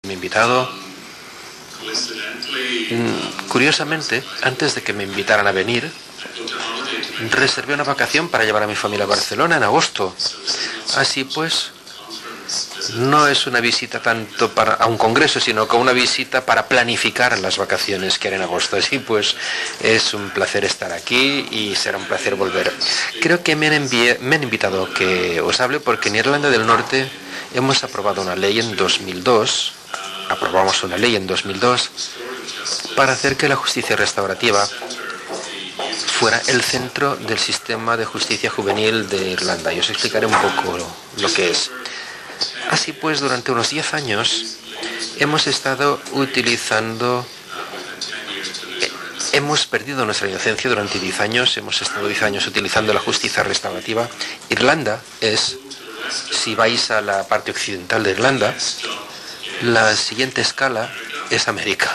mi invitado. Curiosamente, antes de que me invitaran a venir, reservé una vacación para llevar a mi familia a Barcelona en agosto. Así pues, no es una visita tanto a un congreso, sino como una visita para planificar las vacaciones que haré en agosto. Así pues, es un placer estar aquí y será un placer volver. Creo que me han invitado a que os hable porque en Irlanda del Norte hemos aprobado una ley en 2002. Aprobamos una ley en 2002 para hacer que la justicia restaurativa fuera el centro del sistema de justicia juvenil de Irlanda. Y os explicaré un poco lo que es. Así pues, durante unos 10 años hemos estado utilizando... Hemos perdido nuestra inocencia durante 10 años. Hemos estado 10 años utilizando la justicia restaurativa. Irlanda es, si vais a la parte occidental de Irlanda, la siguiente escala es América.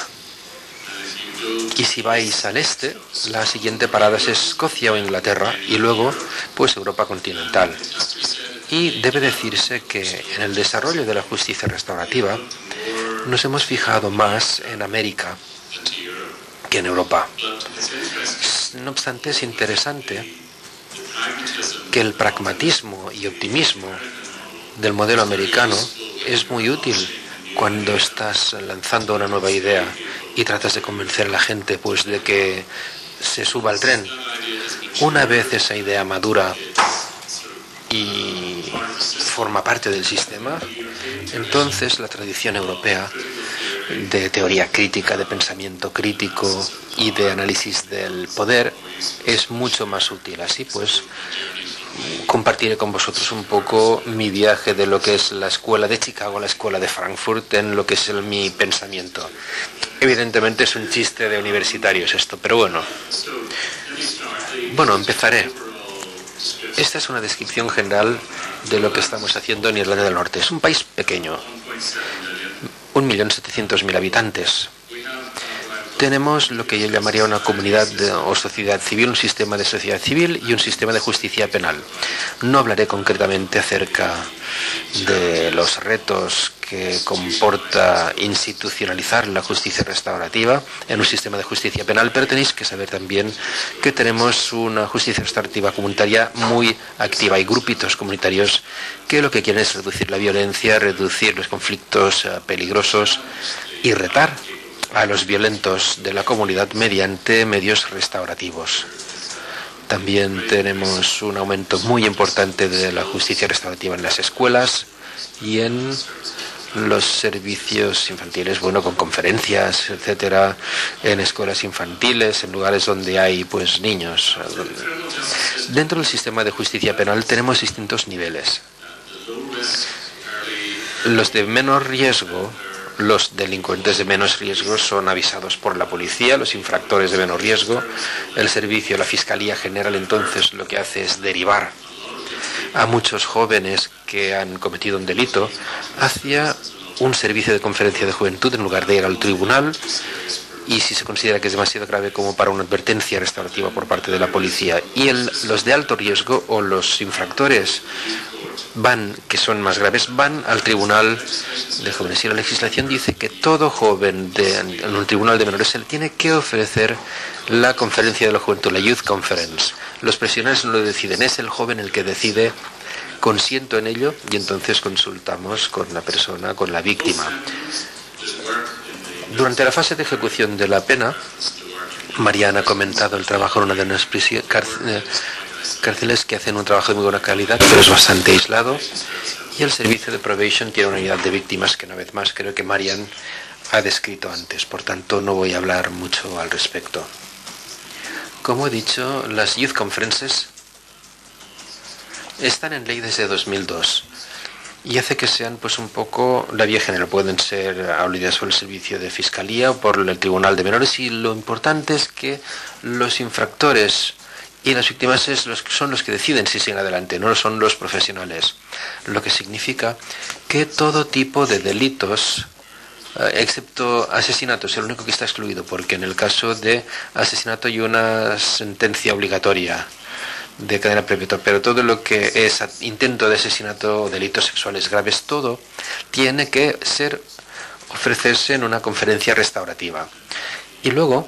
Y si vais al este, la siguiente parada es Escocia o Inglaterra y luego, pues, Europa continental. Y debe decirse que en el desarrollo de la justicia restaurativa nos hemos fijado más en América que en Europa. No obstante, es interesante que el pragmatismo y optimismo del modelo americano es muy útil cuando estás lanzando una nueva idea y tratas de convencer a la gente, pues, de que se suba al tren. Una vez esa idea madura y forma parte del sistema, entonces la tradición europea de teoría crítica, de pensamiento crítico y de análisis del poder es mucho más útil. Así pues, compartiré con vosotros un poco mi viaje de lo que es la escuela de Chicago a la escuela de Frankfurt en lo que es mi pensamiento. Evidentemente es un chiste de universitarios esto, pero bueno. Bueno, empezaré. Esta es una descripción general de lo que estamos haciendo en Irlanda del Norte. Es un país pequeño, 1.700.000 habitantes. Tenemos lo que yo llamaría una comunidad o sociedad civil, un sistema de sociedad civil y un sistema de justicia penal. No hablaré concretamente acerca de los retos que comporta institucionalizar la justicia restaurativa en un sistema de justicia penal, pero tenéis que saber también que tenemos una justicia restaurativa comunitaria muy activa. Hay grupitos comunitarios que lo que quieren es reducir la violencia, reducir los conflictos peligrosos y retar a los violentos de la comunidad mediante medios restaurativos. También tenemos un aumento muy importante de la justicia restaurativa en las escuelas y en los servicios infantiles, bueno, con conferencias, etcétera, en escuelas infantiles, en lugares donde hay, pues, niños. Dentro del sistema de justicia penal tenemos distintos niveles. Los de menor riesgo, los delincuentes de menos riesgo son avisados por la policía, los infractores de menor riesgo. El servicio, la Fiscalía General, entonces lo que hace es derivar a muchos jóvenes que han cometido un delito hacia un servicio de conferencia de juventud en lugar de ir al tribunal, y si se considera que es demasiado grave como para una advertencia restaurativa por parte de la policía. Y los de alto riesgo o los infractores que son más graves, van al tribunal de jóvenes. Y la legislación dice que todo joven en un tribunal de menores se le tiene que ofrecer la conferencia de la juventud, la Youth Conference. Los prisioneros no lo deciden, es el joven el que decide: consiento en ello, y entonces consultamos con la persona, con la víctima. Durante la fase de ejecución de la pena, Mariana ha comentado el trabajo en una de las cárceles que hacen un trabajo de muy buena calidad, pero es bastante aislado. Y el servicio de probation tiene una unidad de víctimas que, una vez más, creo que Marian ha descrito antes. Por tanto, no voy a hablar mucho al respecto. Como he dicho, las Youth Conferences están en ley desde 2002 y hace que sean, pues, un poco la vía general. Pueden ser aludidas por el servicio de fiscalía o por el tribunal de menores, y lo importante es que los infractores y las víctimas son los que deciden si siguen adelante, no son los profesionales. Lo que significa que todo tipo de delitos, excepto asesinato, es el único que está excluido, porque en el caso de asesinato hay una sentencia obligatoria de cadena perpetua, pero todo lo que es intento de asesinato o delitos sexuales graves, todo tiene que ser ofrecerse en una conferencia restaurativa. Y luego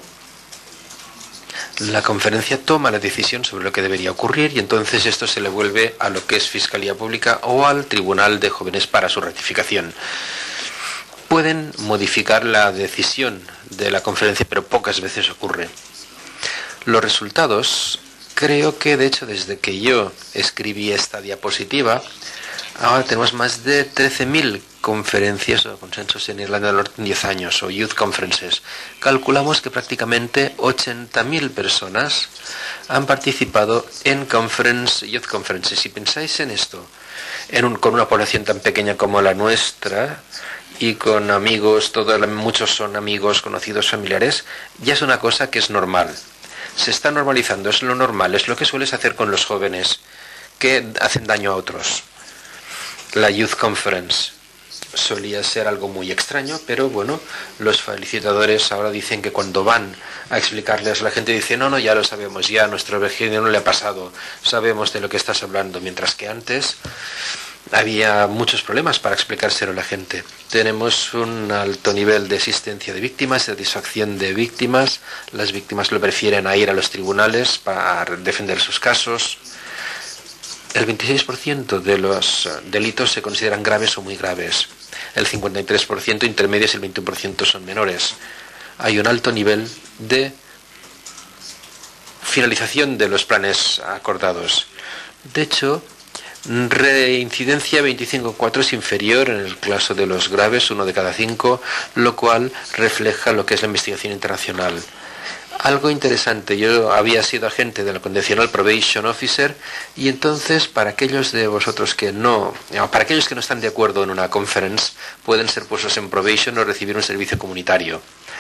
la conferencia toma la decisión sobre lo que debería ocurrir y entonces esto se le vuelve a lo que es Fiscalía Pública o al Tribunal de Jóvenes para su ratificación. Pueden modificar la decisión de la conferencia, pero pocas veces ocurre. Los resultados, creo que de hecho desde que yo escribí esta diapositiva, ahora tenemos más de 13.000 conferencias o consensos en Irlanda del Norte en 10 años, o Youth Conferences. Calculamos que prácticamente 80.000 personas han participado en Youth Conferences. Si pensáis en esto, con una población tan pequeña como la nuestra, y con amigos, muchos son amigos, conocidos, familiares, ya es una cosa que es normal. Se está normalizando, es lo normal, es lo que sueles hacer con los jóvenes que hacen daño a otros. La Youth Conference solía ser algo muy extraño, pero bueno, los felicitadores ahora dicen que cuando van a explicarles, la gente dice, no, ya lo sabemos, ya a nuestro vecino no le ha pasado, sabemos de lo que estás hablando, mientras que antes había muchos problemas para explicárselo a la gente. Tenemos un alto nivel de asistencia de víctimas, satisfacción de víctimas. Las víctimas lo prefieren a ir a los tribunales para defender sus casos. El 26% de los delitos se consideran graves o muy graves. El 53% intermedios y el 21% son menores. Hay un alto nivel de finalización de los planes acordados. De hecho, reincidencia 25,4 es inferior en el caso de los graves, 1 de cada 5, lo cual refleja lo que es la investigación internacional. Algo interesante, yo había sido agente de la Conditional Probation Officer y entonces para aquellos de vosotros para aquellos que no están de acuerdo en una conference, pueden ser puestos en probation o recibir un servicio comunitario.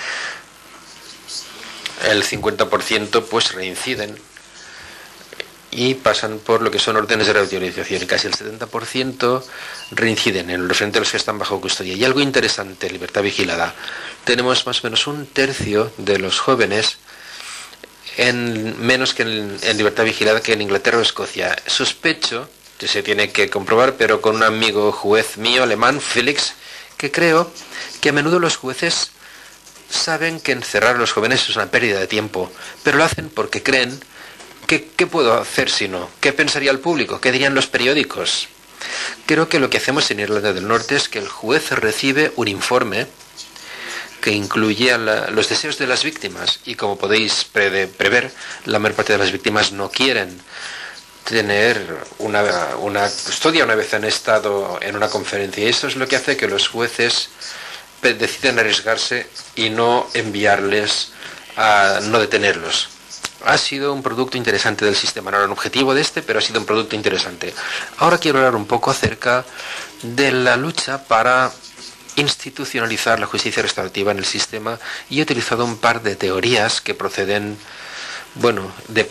El 50% pues reinciden y pasan por lo que son órdenes de reutilización y casi el 70% reinciden en los frente a los que están bajo custodia. Y algo interesante, libertad vigilada. Tenemos más o menos un tercio de los jóvenes menos que en libertad vigilada que en Inglaterra o Escocia. Sospecho, que se tiene que comprobar, pero con un amigo juez mío, alemán, Felix, que creo que a menudo los jueces saben que encerrar a los jóvenes es una pérdida de tiempo, pero lo hacen porque creen ¿qué puedo hacer si no? ¿Qué pensaría el público? ¿Qué dirían los periódicos? Creo que lo que hacemos en Irlanda del Norte es que el juez recibe un informe que incluye los deseos de las víctimas y como podéis prever, la mayor parte de las víctimas no quieren tener una custodia una vez han estado en una conferencia y eso es lo que hace que los jueces deciden arriesgarse y no enviarles no detenerlos. Ha sido un producto interesante del sistema, no era un objetivo de pero ha sido un producto interesante. Ahora quiero hablar un poco acerca de la lucha para institucionalizar la justicia restaurativa en el sistema y he utilizado un par de teorías que proceden, de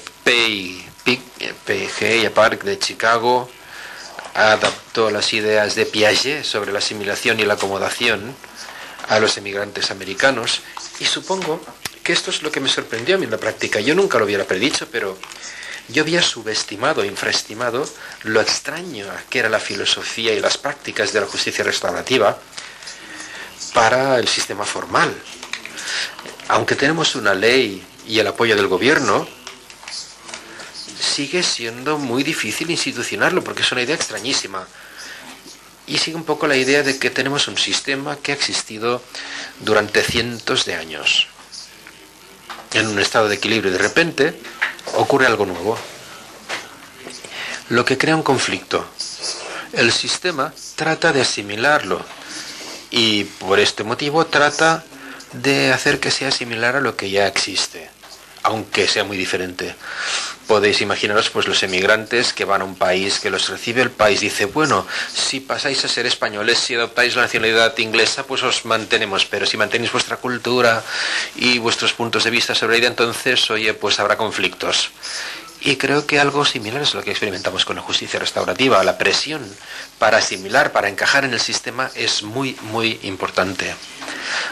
P.G. y Park de Chicago, adaptó las ideas de Piaget sobre la asimilación y la acomodación a los emigrantes americanos y supongo que esto es lo que me sorprendió a mí en la práctica. Yo nunca lo hubiera predicho, pero yo había subestimado, infraestimado lo extraño que era la filosofía y las prácticas de la justicia restaurativa para el sistema formal. Aunque tenemos una ley y el apoyo del gobierno, sigue siendo muy difícil institucionarlo porque es una idea extrañísima. Y sigue un poco la idea de que tenemos un sistema que ha existido durante cientos de años en un estado de equilibrio y de repente ocurre algo nuevo, lo que crea un conflicto. El sistema trata de asimilarlo y por este motivo trata de hacer que sea similar a lo que ya existe, aunque sea muy diferente. Podéis imaginaros pues los emigrantes que van a un país que los recibe, el país dice, bueno, si pasáis a ser españoles, si adoptáis la nacionalidad inglesa, pues os mantenemos, pero si mantenéis vuestra cultura y vuestros puntos de vista sobre ella, entonces, pues habrá conflictos. Y creo que algo similar es lo que experimentamos con la justicia restaurativa. La presión para asimilar, para encajar en el sistema es muy, muy importante.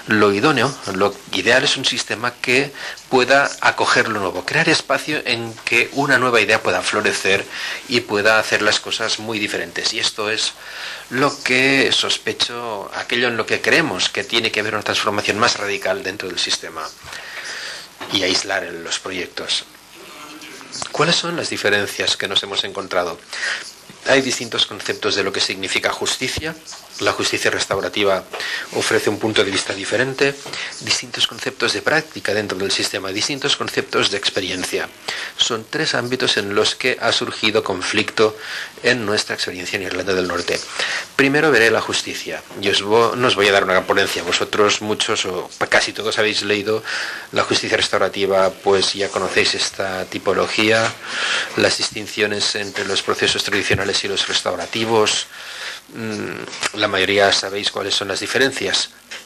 Lo idóneo, lo ideal es un sistema que pueda acoger lo nuevo, crear espacio en que una nueva idea pueda florecer y pueda hacer las cosas muy diferentes. Y esto es lo que sospecho, aquello en lo que creemos que tiene que haber una transformación más radical dentro del sistema y aislar los proyectos. ¿Cuáles son las diferencias que nos hemos encontrado? Hay distintos conceptos de lo que significa justicia. La justicia restaurativa ofrece un punto de vista diferente, distintos conceptos de práctica dentro del sistema, distintos conceptos de experiencia. Son tres ámbitos en los que ha surgido conflicto en nuestra experiencia en Irlanda del Norte. Primero veré la justicia. No os voy a dar una ponencia. Vosotros muchos o casi todos habéis leído la justicia restaurativa, pues ya conocéis esta tipología, las distinciones entre los procesos tradicionales y los restaurativos. La mayoría sabéis cuáles son las diferencias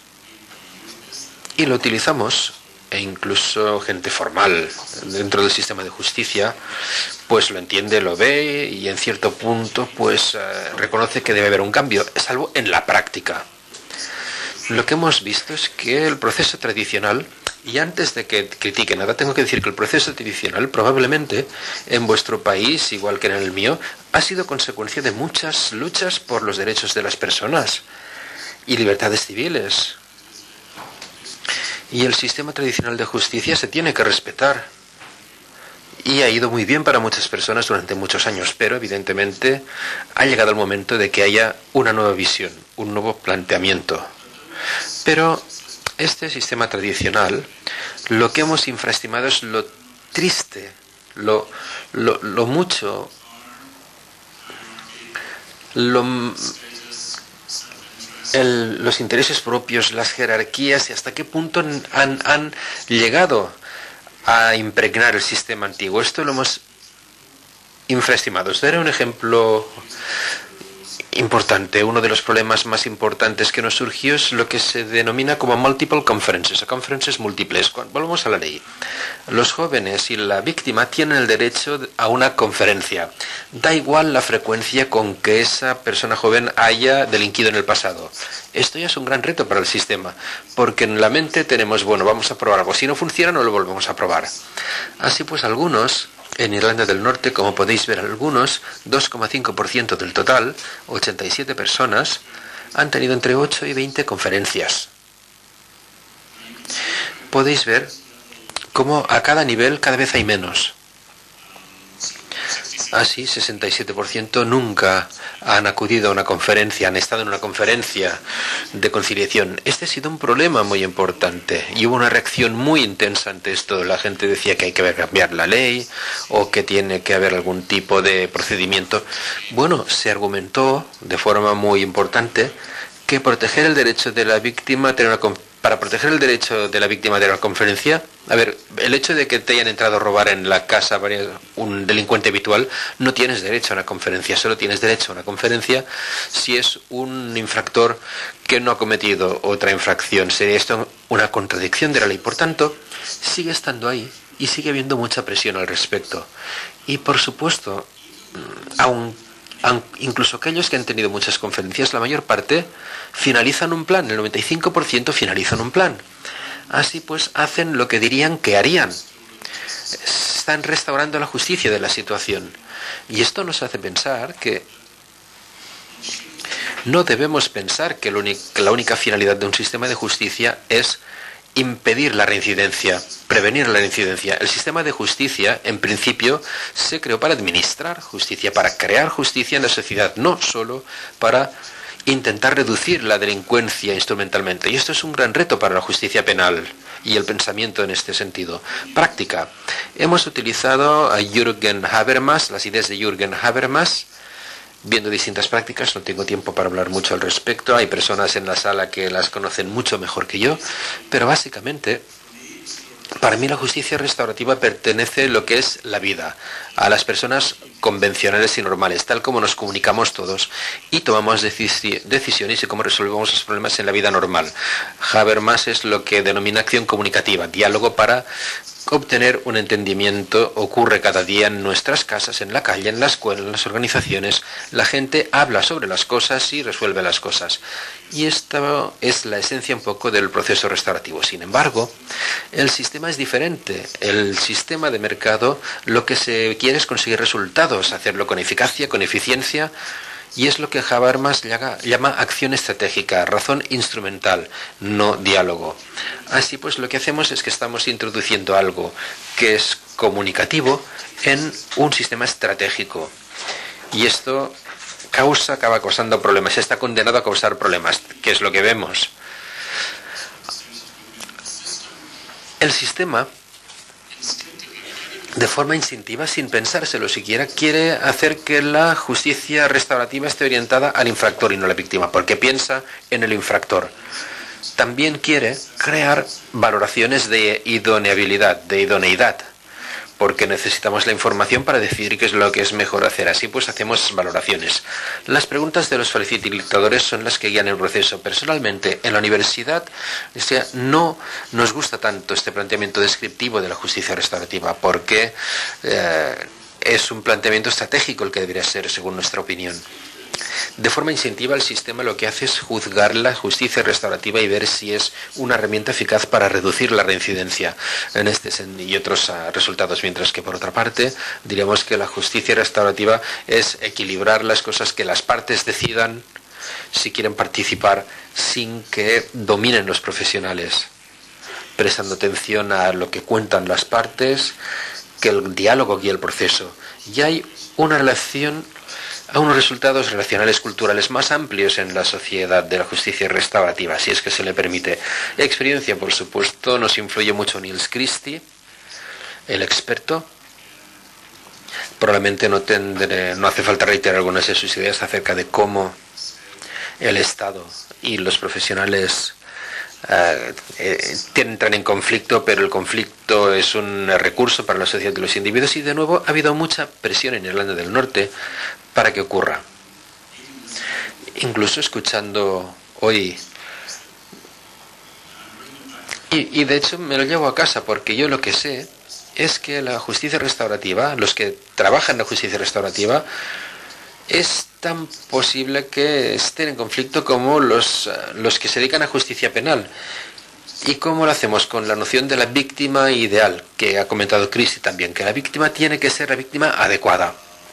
y lo utilizamos, e incluso gente formal dentro del sistema de justicia pues lo entiende, lo ve y en cierto punto pues reconoce que debe haber un cambio, salvo en la práctica. Lo que hemos visto es que el proceso tradicional, y antes de que critique nada, tengo que decir que el proceso tradicional probablemente en vuestro país, igual que en el mío, ha sido consecuencia de muchas luchas por los derechos de las personas y libertades civiles. Y el sistema tradicional de justicia se tiene que respetar. Y ha ido muy bien para muchas personas durante muchos años, pero evidentemente ha llegado el momento de que haya una nueva visión, un nuevo planteamiento. Pero este sistema tradicional, lo que hemos infraestimado es lo triste, los intereses propios, las jerarquías y hasta qué punto han llegado a impregnar el sistema antiguo. Esto lo hemos infraestimado. Os daré un ejemplo importante. Uno de los problemas más importantes que nos surgió es lo que se denomina como multiple conferences, o conferences múltiples. Volvemos a la ley. Los jóvenes y la víctima tienen el derecho a una conferencia. Da igual la frecuencia con que esa persona joven haya delinquido en el pasado. Esto ya es un gran reto para el sistema, porque en la mente tenemos, bueno, vamos a probar algo. Si no funciona, no lo volvemos a probar. Así pues, algunos en Irlanda del Norte, como podéis ver, algunos, 2,5% del total, 87 personas, han tenido entre 8 y 20 conferencias. Podéis ver cómo a cada nivel cada vez hay menos. Así, 67% nunca han acudido a una conferencia, han estado en una conferencia de conciliación. Este ha sido un problema muy importante y hubo una reacción muy intensa ante esto. La gente decía que hay que cambiar la ley o que tiene que haber algún tipo de procedimiento. Bueno, se argumentó de forma muy importante que proteger el derecho de la víctima a tener una para proteger el derecho de la víctima de la conferencia, a ver, el hecho de que te hayan entrado a robar en la casa un delincuente habitual, no tienes derecho a una conferencia, solo tienes derecho a una conferencia si es un infractor que no ha cometido otra infracción. Sería esto una contradicción de la ley. Por tanto, sigue estando ahí y sigue habiendo mucha presión al respecto. Y por supuesto, incluso aquellos que han tenido muchas conferencias, la mayor parte finalizan un plan, el 95% finalizan un plan. Así pues, hacen lo que dirían que harían. Están restaurando la justicia de la situación. Y esto nos hace pensar que no debemos pensar que la única finalidad de un sistema de justicia es impedir la reincidencia, prevenir la reincidencia. El sistema de justicia, en principio, se creó para administrar justicia, para crear justicia en la sociedad, no solo para intentar reducir la delincuencia instrumentalmente. Y esto es un gran reto para la justicia penal y el pensamiento en este sentido. Práctica. Hemos utilizado a Jürgen Habermas, las ideas de Jürgen Habermas, viendo distintas prácticas. No tengo tiempo para hablar mucho al respecto. Hay personas en la sala que las conocen mucho mejor que yo, pero básicamente, para mí la justicia restaurativa pertenece a lo que es la vida, a las personas convencionales y normales, tal como nos comunicamos todos y tomamos decisiones y cómo resolvemos los problemas en la vida normal. Habermas es lo que denomina acción comunicativa, diálogo para obtener un entendimiento ocurre cada día en nuestras casas, en la calle, en la escuela, en las organizaciones. La gente habla sobre las cosas y resuelve las cosas. Y esta es la esencia un poco del proceso restaurativo. Sin embargo, el sistema es diferente. El sistema de mercado lo que se quiere es conseguir resultados, hacerlo con eficacia, con eficiencia. Y es lo que Habermas llama acción estratégica, razón instrumental, no diálogo. Así pues, lo que hacemos es que estamos introduciendo algo que es comunicativo en un sistema estratégico. Y esto acaba causando problemas, está condenado a causar problemas, que es lo que vemos. El sistema, de forma instintiva, sin pensárselo siquiera, quiere hacer que la justicia restaurativa esté orientada al infractor y no a la víctima, porque piensa en el infractor. También quiere crear valoraciones de idoneabilidad, de idoneidad, porque necesitamos la información para decidir qué es lo que es mejor hacer. Así pues hacemos valoraciones. Las preguntas de los facilitadores son las que guían el proceso. Personalmente, en la universidad, no nos gusta tanto este planteamiento descriptivo de la justicia restaurativa, porque es un planteamiento estratégico el que debería ser, según nuestra opinión. De forma instintiva, el sistema lo que hace es juzgar la justicia restaurativa y ver si es una herramienta eficaz para reducir la reincidencia en este y otros resultados, mientras que, por otra parte, diríamos que la justicia restaurativa es equilibrar las cosas, que las partes decidan si quieren participar sin que dominen los profesionales, prestando atención a lo que cuentan las partes, que el diálogo guíe el proceso. Y hay una relación a unos resultados relacionales culturales más amplios en la sociedad de la justicia restaurativa, si es que se le permite. Experiencia, por supuesto, nos influye mucho Niels Christie, el experto. Probablemente no hace falta reiterar algunas de sus ideas acerca de cómo el Estado y los profesionales entran en conflicto, pero el conflicto es un recurso para la sociedad de los individuos, y de nuevo ha habido mucha presión en Irlanda del Norte para que ocurra. Incluso escuchando hoy, y de hecho me lo llevo a casa, porque yo lo que sé es que la justicia restaurativa, los que trabajan en la justicia restaurativa, es tan posible que estén en conflicto como los que se dedican a justicia penal. ¿Y cómo lo hacemos? Con la noción de la víctima ideal, que ha comentado Christie también, que la víctima tiene que ser la víctima adecuada.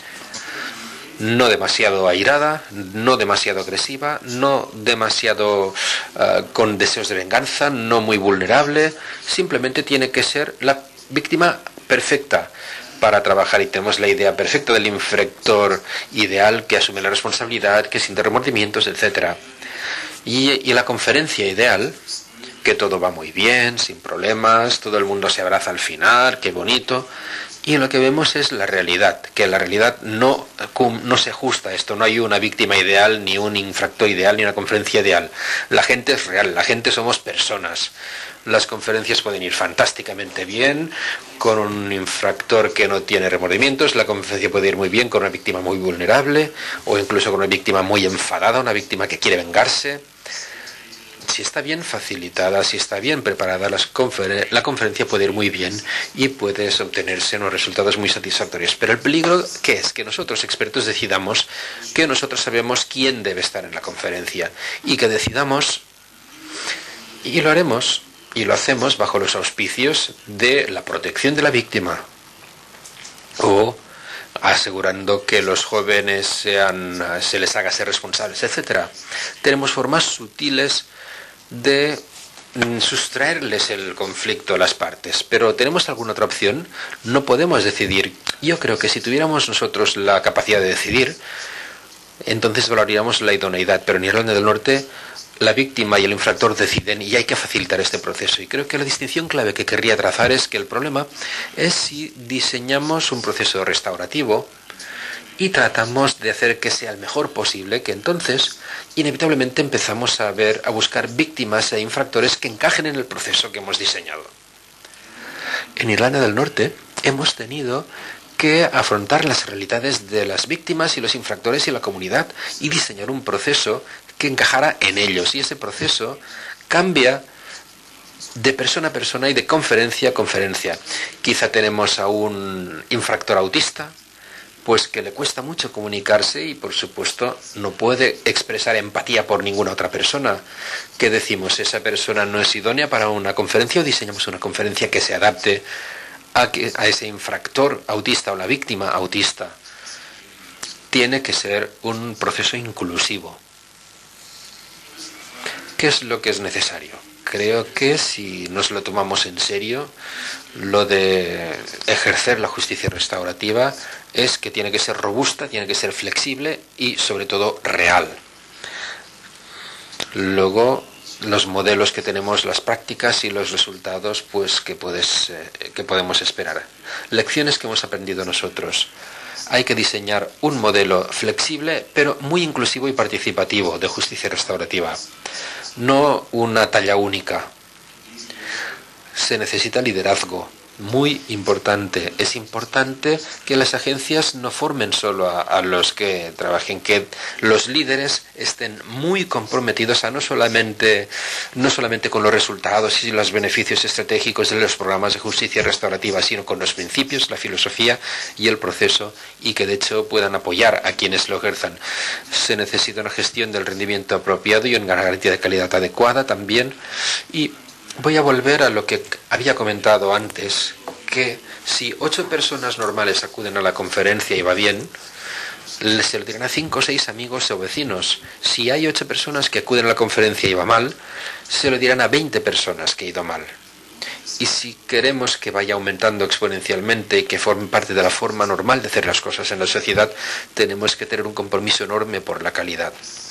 No demasiado airada, no demasiado agresiva, no demasiado con deseos de venganza, no muy vulnerable. Simplemente tiene que ser la víctima perfecta para trabajar, y tenemos la idea perfecta del infractor ideal que asume la responsabilidad, que siente remordimientos, etc. Y la conferencia ideal, que todo va muy bien, sin problemas, todo el mundo se abraza al final, qué bonito. Y lo que vemos es la realidad, que la realidad no se ajusta a esto. No hay una víctima ideal, ni un infractor ideal, ni una conferencia ideal. La gente es real, la gente somos personas. Las conferencias pueden ir fantásticamente bien con un infractor que no tiene remordimientos. La conferencia puede ir muy bien con una víctima muy vulnerable, o incluso con una víctima muy enfadada, una víctima que quiere vengarse. Si está bien facilitada, si está bien preparada, la conferencia puede ir muy bien y puedes obtenerse unos resultados muy satisfactorios. Pero el peligro, ¿qué es? Que nosotros, expertos, decidamos que nosotros sabemos quién debe estar en la conferencia, y que decidamos, y lo haremos, y lo hacemos bajo los auspicios de la protección de la víctima, o asegurando que los jóvenes se les haga ser responsables, etc. Tenemos formas sutiles de sustraerles el conflicto a las partes. Pero ¿tenemos alguna otra opción? No podemos decidir. Yo creo que si tuviéramos nosotros la capacidad de decidir, entonces valoraríamos la idoneidad. Pero en Irlanda del Norte, la víctima y el infractor deciden, y hay que facilitar este proceso. Y creo que la distinción clave que querría trazar es que el problema es si diseñamos un proceso restaurativo y tratamos de hacer que sea el mejor posible, que entonces inevitablemente empezamos a buscar víctimas e infractores que encajen en el proceso que hemos diseñado. En Irlanda del Norte hemos tenido que afrontar las realidades de las víctimas y los infractores y la comunidad, y diseñar un proceso que encajara en ellos. Y ese proceso cambia de persona a persona y de conferencia a conferencia. Quizá tenemos a un infractor autista, pues que le cuesta mucho comunicarse y, por supuesto, no puede expresar empatía por ninguna otra persona. ¿Qué decimos? ¿Esa persona no es idónea para una conferencia o diseñamos una conferencia que se adapte a ese infractor autista o la víctima autista? Tiene que ser un proceso inclusivo. ¿Qué es lo que es necesario? Creo que si nos lo tomamos en serio, lo de ejercer la justicia restaurativa es que tiene que ser robusta, tiene que ser flexible y, sobre todo, real. Luego, los modelos que tenemos, las prácticas y los resultados, pues que podemos esperar. Lecciones que hemos aprendido nosotros. Hay que diseñar un modelo flexible, pero muy inclusivo y participativo de justicia restaurativa. No una talla única. Se necesita liderazgo, muy importante. Es importante que las agencias no formen solo a los que trabajen, que los líderes estén muy comprometidos a no solamente con los resultados y los beneficios estratégicos de los programas de justicia restaurativa, sino con los principios, la filosofía y el proceso, y que de hecho puedan apoyar a quienes lo ejerzan. Se necesita una gestión del rendimiento apropiado y una garantía de calidad adecuada también. Y voy a volver a lo que había comentado antes, que si 8 personas normales acuden a la conferencia y va bien, se lo dirán a 5 o 6 amigos o vecinos. Si hay 8 personas que acuden a la conferencia y va mal, se lo dirán a 20 personas que ha ido mal. Y si queremos que vaya aumentando exponencialmente y que forme parte de la forma normal de hacer las cosas en la sociedad, tenemos que tener un compromiso enorme por la calidad,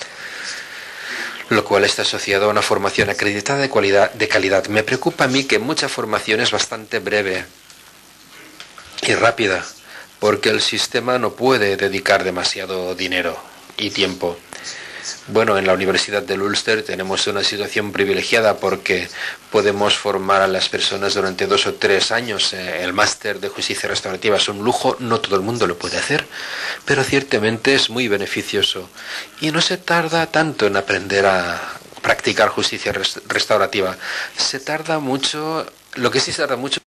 lo cual está asociado a una formación acreditada de calidad. Me preocupa a mí que mucha formación es bastante breve y rápida, porque el sistema no puede dedicar demasiado dinero y tiempo. Bueno, en la Universidad del Ulster tenemos una situación privilegiada porque podemos formar a las personas durante 2 o 3 años. El máster de justicia restaurativa es un lujo, no todo el mundo lo puede hacer, pero ciertamente es muy beneficioso. Y no se tarda tanto en aprender a practicar justicia restaurativa. Se tarda mucho, lo que sí se tarda mucho.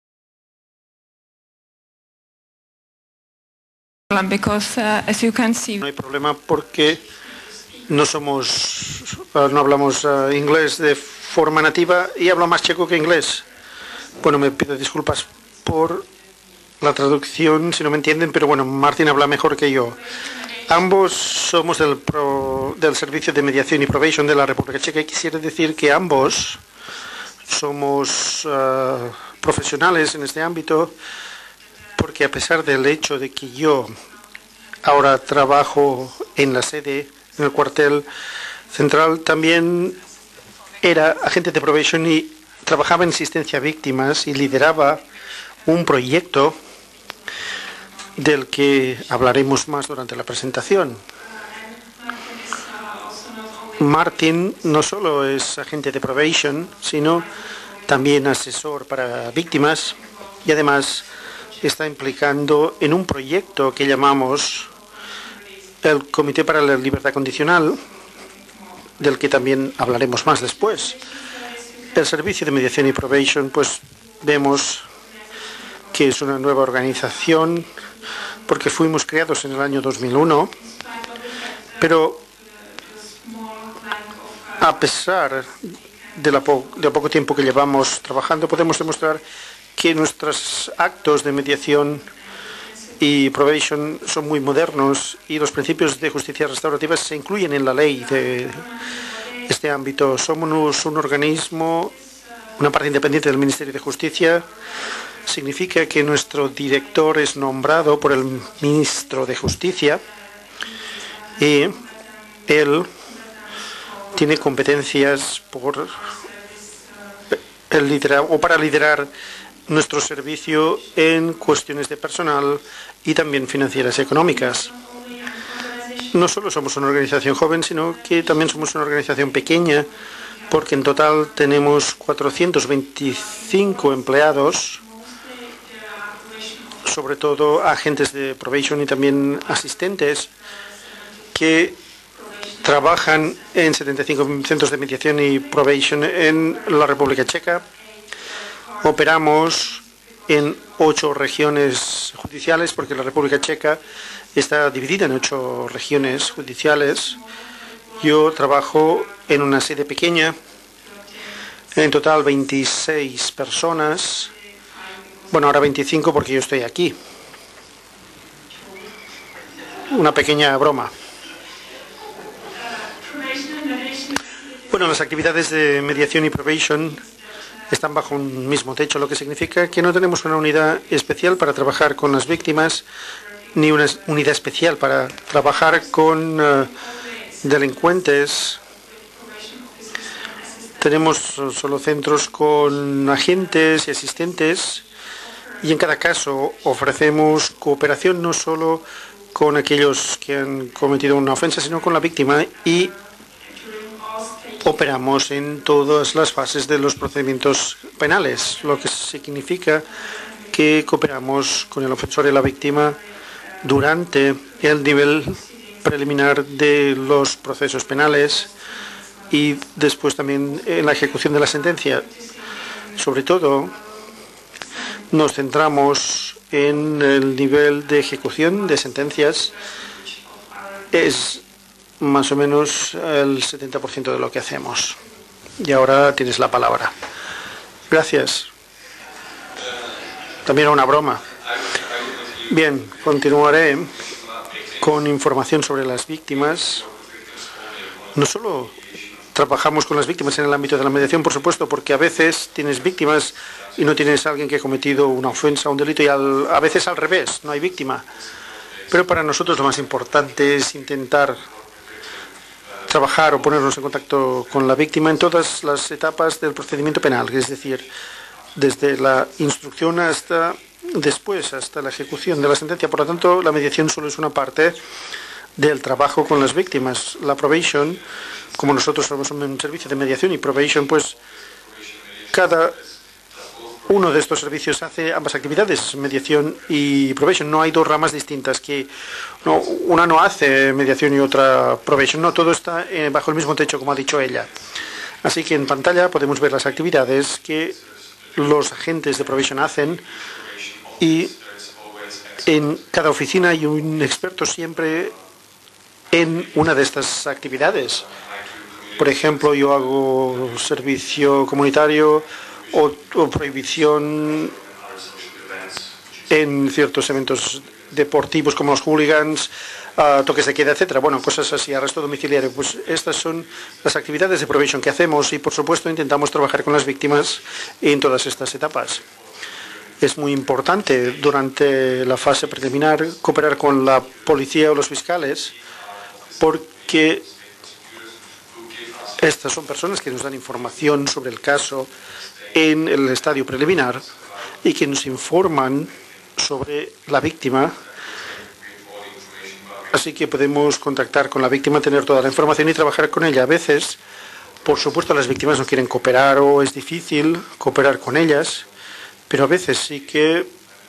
Because, as you can see, no hay problema porque no hablamos inglés de forma nativa y hablo más checo que inglés. Bueno, me pido disculpas por la traducción si no me entienden, pero bueno, Martín habla mejor que yo. Ambos somos del Servicio de Mediación y Probation de la República Checa y quisiera decir que ambos somos profesionales en este ámbito, porque a pesar del hecho de que yo ahora trabajo en la sede, en el cuartel central, también era agente de probation y trabajaba en asistencia a víctimas y lideraba un proyecto del que hablaremos más durante la presentación. Martin no solo es agente de probation, sino también asesor para víctimas y además está implicando en un proyecto que llamamos el Comité para la Libertad Condicional, del que también hablaremos más después. El Servicio de Mediación y Probation, pues vemos que es una nueva organización porque fuimos creados en el año 2001, pero a pesar de poco tiempo que llevamos trabajando, podemos demostrar que nuestros actos de mediación y probation son muy modernos y los principios de justicia restaurativa se incluyen en la ley de este ámbito. Somos un organismo, una parte independiente del Ministerio de Justicia. Significa que nuestro director es nombrado por el ministro de Justicia y él tiene competencias para liderar nuestro servicio en cuestiones de personal y también financieras y económicas. No solo somos una organización joven, sino que también somos una organización pequeña, porque en total tenemos 425 empleados, sobre todo agentes de probation y también asistentes, que trabajan en 75 centros de mediación y probation en la República Checa. Operamos en 8 regiones judiciales, porque la República Checa está dividida en 8 regiones judiciales. Yo trabajo en una sede pequeña, en total 26 personas. Bueno, ahora 25 porque yo estoy aquí. Una pequeña broma. Bueno, las actividades de mediación y probation están bajo un mismo techo, lo que significa que no tenemos una unidad especial para trabajar con las víctimas, ni una unidad especial para trabajar con delincuentes. Tenemos solo centros con agentes y asistentes, y en cada caso ofrecemos cooperación no solo con aquellos que han cometido una ofensa, sino con la víctima, y operamos en todas las fases de los procedimientos penales, lo que significa que cooperamos con el ofensor y la víctima durante el nivel preliminar de los procesos penales y después también en la ejecución de la sentencia. Sobre todo, nos centramos en el nivel de ejecución de sentencias. Es más o menos el 70% de lo que hacemos. Y ahora tienes la palabra. Gracias. También una broma. Bien, continuaré con información sobre las víctimas. No solo trabajamos con las víctimas en el ámbito de la mediación, por supuesto, porque a veces tienes víctimas y no tienes a alguien que ha cometido una ofensa o un delito, y a veces al revés, no hay víctima. Pero para nosotros lo más importante es intentar trabajar o ponernos en contacto con la víctima en todas las etapas del procedimiento penal, es decir, desde la instrucción hasta después, hasta la ejecución de la sentencia. Por lo tanto, la mediación solo es una parte del trabajo con las víctimas. La probation, como nosotros somos un servicio de mediación y probation, pues cada uno de estos servicios hace ambas actividades, mediación y probation. No hay dos ramas distintas, que una no hace mediación y otra probation. No, todo está bajo el mismo techo, como ha dicho ella. Así que en pantalla podemos ver las actividades que los agentes de probation hacen, y en cada oficina hay un experto siempre en una de estas actividades. Por ejemplo, yo hago servicio comunitario o prohibición en ciertos eventos deportivos como los hooligans, toques de queda, etcétera. Bueno, cosas así, arresto domiciliario. Pues estas son las actividades de probation que hacemos, y por supuesto intentamos trabajar con las víctimas en todas estas etapas. Es muy importante durante la fase preliminar cooperar con la policía o los fiscales, porque estas son personas que nos dan información sobre el caso en el estadio preliminar y que nos informan sobre la víctima. Así que podemos contactar con la víctima, tener toda la información y trabajar con ella. A veces, por supuesto, las víctimas no quieren cooperar o es difícil cooperar con ellas, pero a veces sí que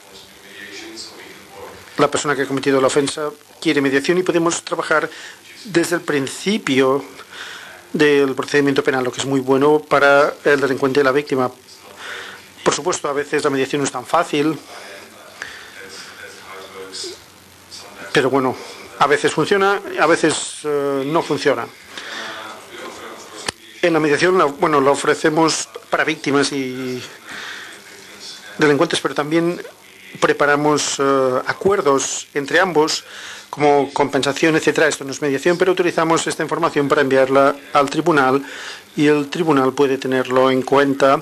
la persona que ha cometido la ofensa quiere mediación y podemos trabajar desde el principio del procedimiento penal, lo que es muy bueno para el delincuente y la víctima. Por supuesto, a veces la mediación no es tan fácil, pero bueno, a veces funciona, a veces no funciona. En la mediación, la ofrecemos para víctimas y delincuentes, pero también preparamos acuerdos entre ambos, como compensación, etcétera. Esto no es mediación, pero utilizamos esta información para enviarla al tribunal, y el tribunal puede tenerlo en cuenta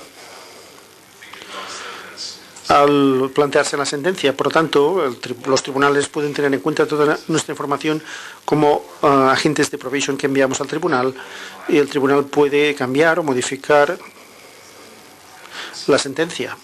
al plantearse la sentencia. Por lo tanto, los tribunales pueden tener en cuenta toda nuestra información como agentes de probation que enviamos al tribunal, y el tribunal puede cambiar o modificar la sentencia.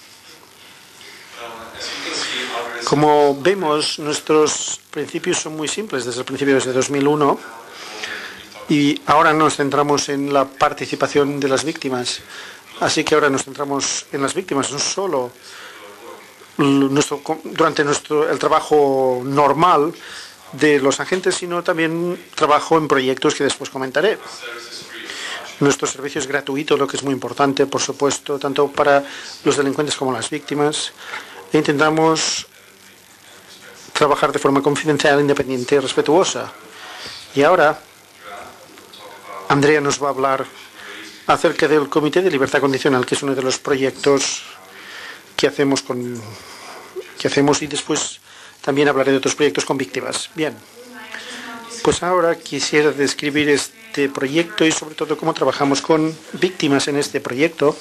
Como vemos, nuestros principios son muy simples desde el principio, desde 2001, y ahora nos centramos en la participación de las víctimas. Así que ahora nos centramos en las víctimas, no solo durante el trabajo normal, de los agentes, sino también trabajo en proyectos que después comentaré. Nuestro servicio es gratuito, lo que es muy importante, por supuesto, tanto para los delincuentes como las víctimas. E intentamos trabajar de forma confidencial, independiente y respetuosa. Y ahora, Andrea nos va a hablar acerca del Comité de Libertad Condicional, que es uno de los proyectos que hacemos y después también hablaré de otros proyectos con víctimas. Bien, pues ahora quisiera describir este proyecto y sobre todo cómo trabajamos con víctimas en este proyecto.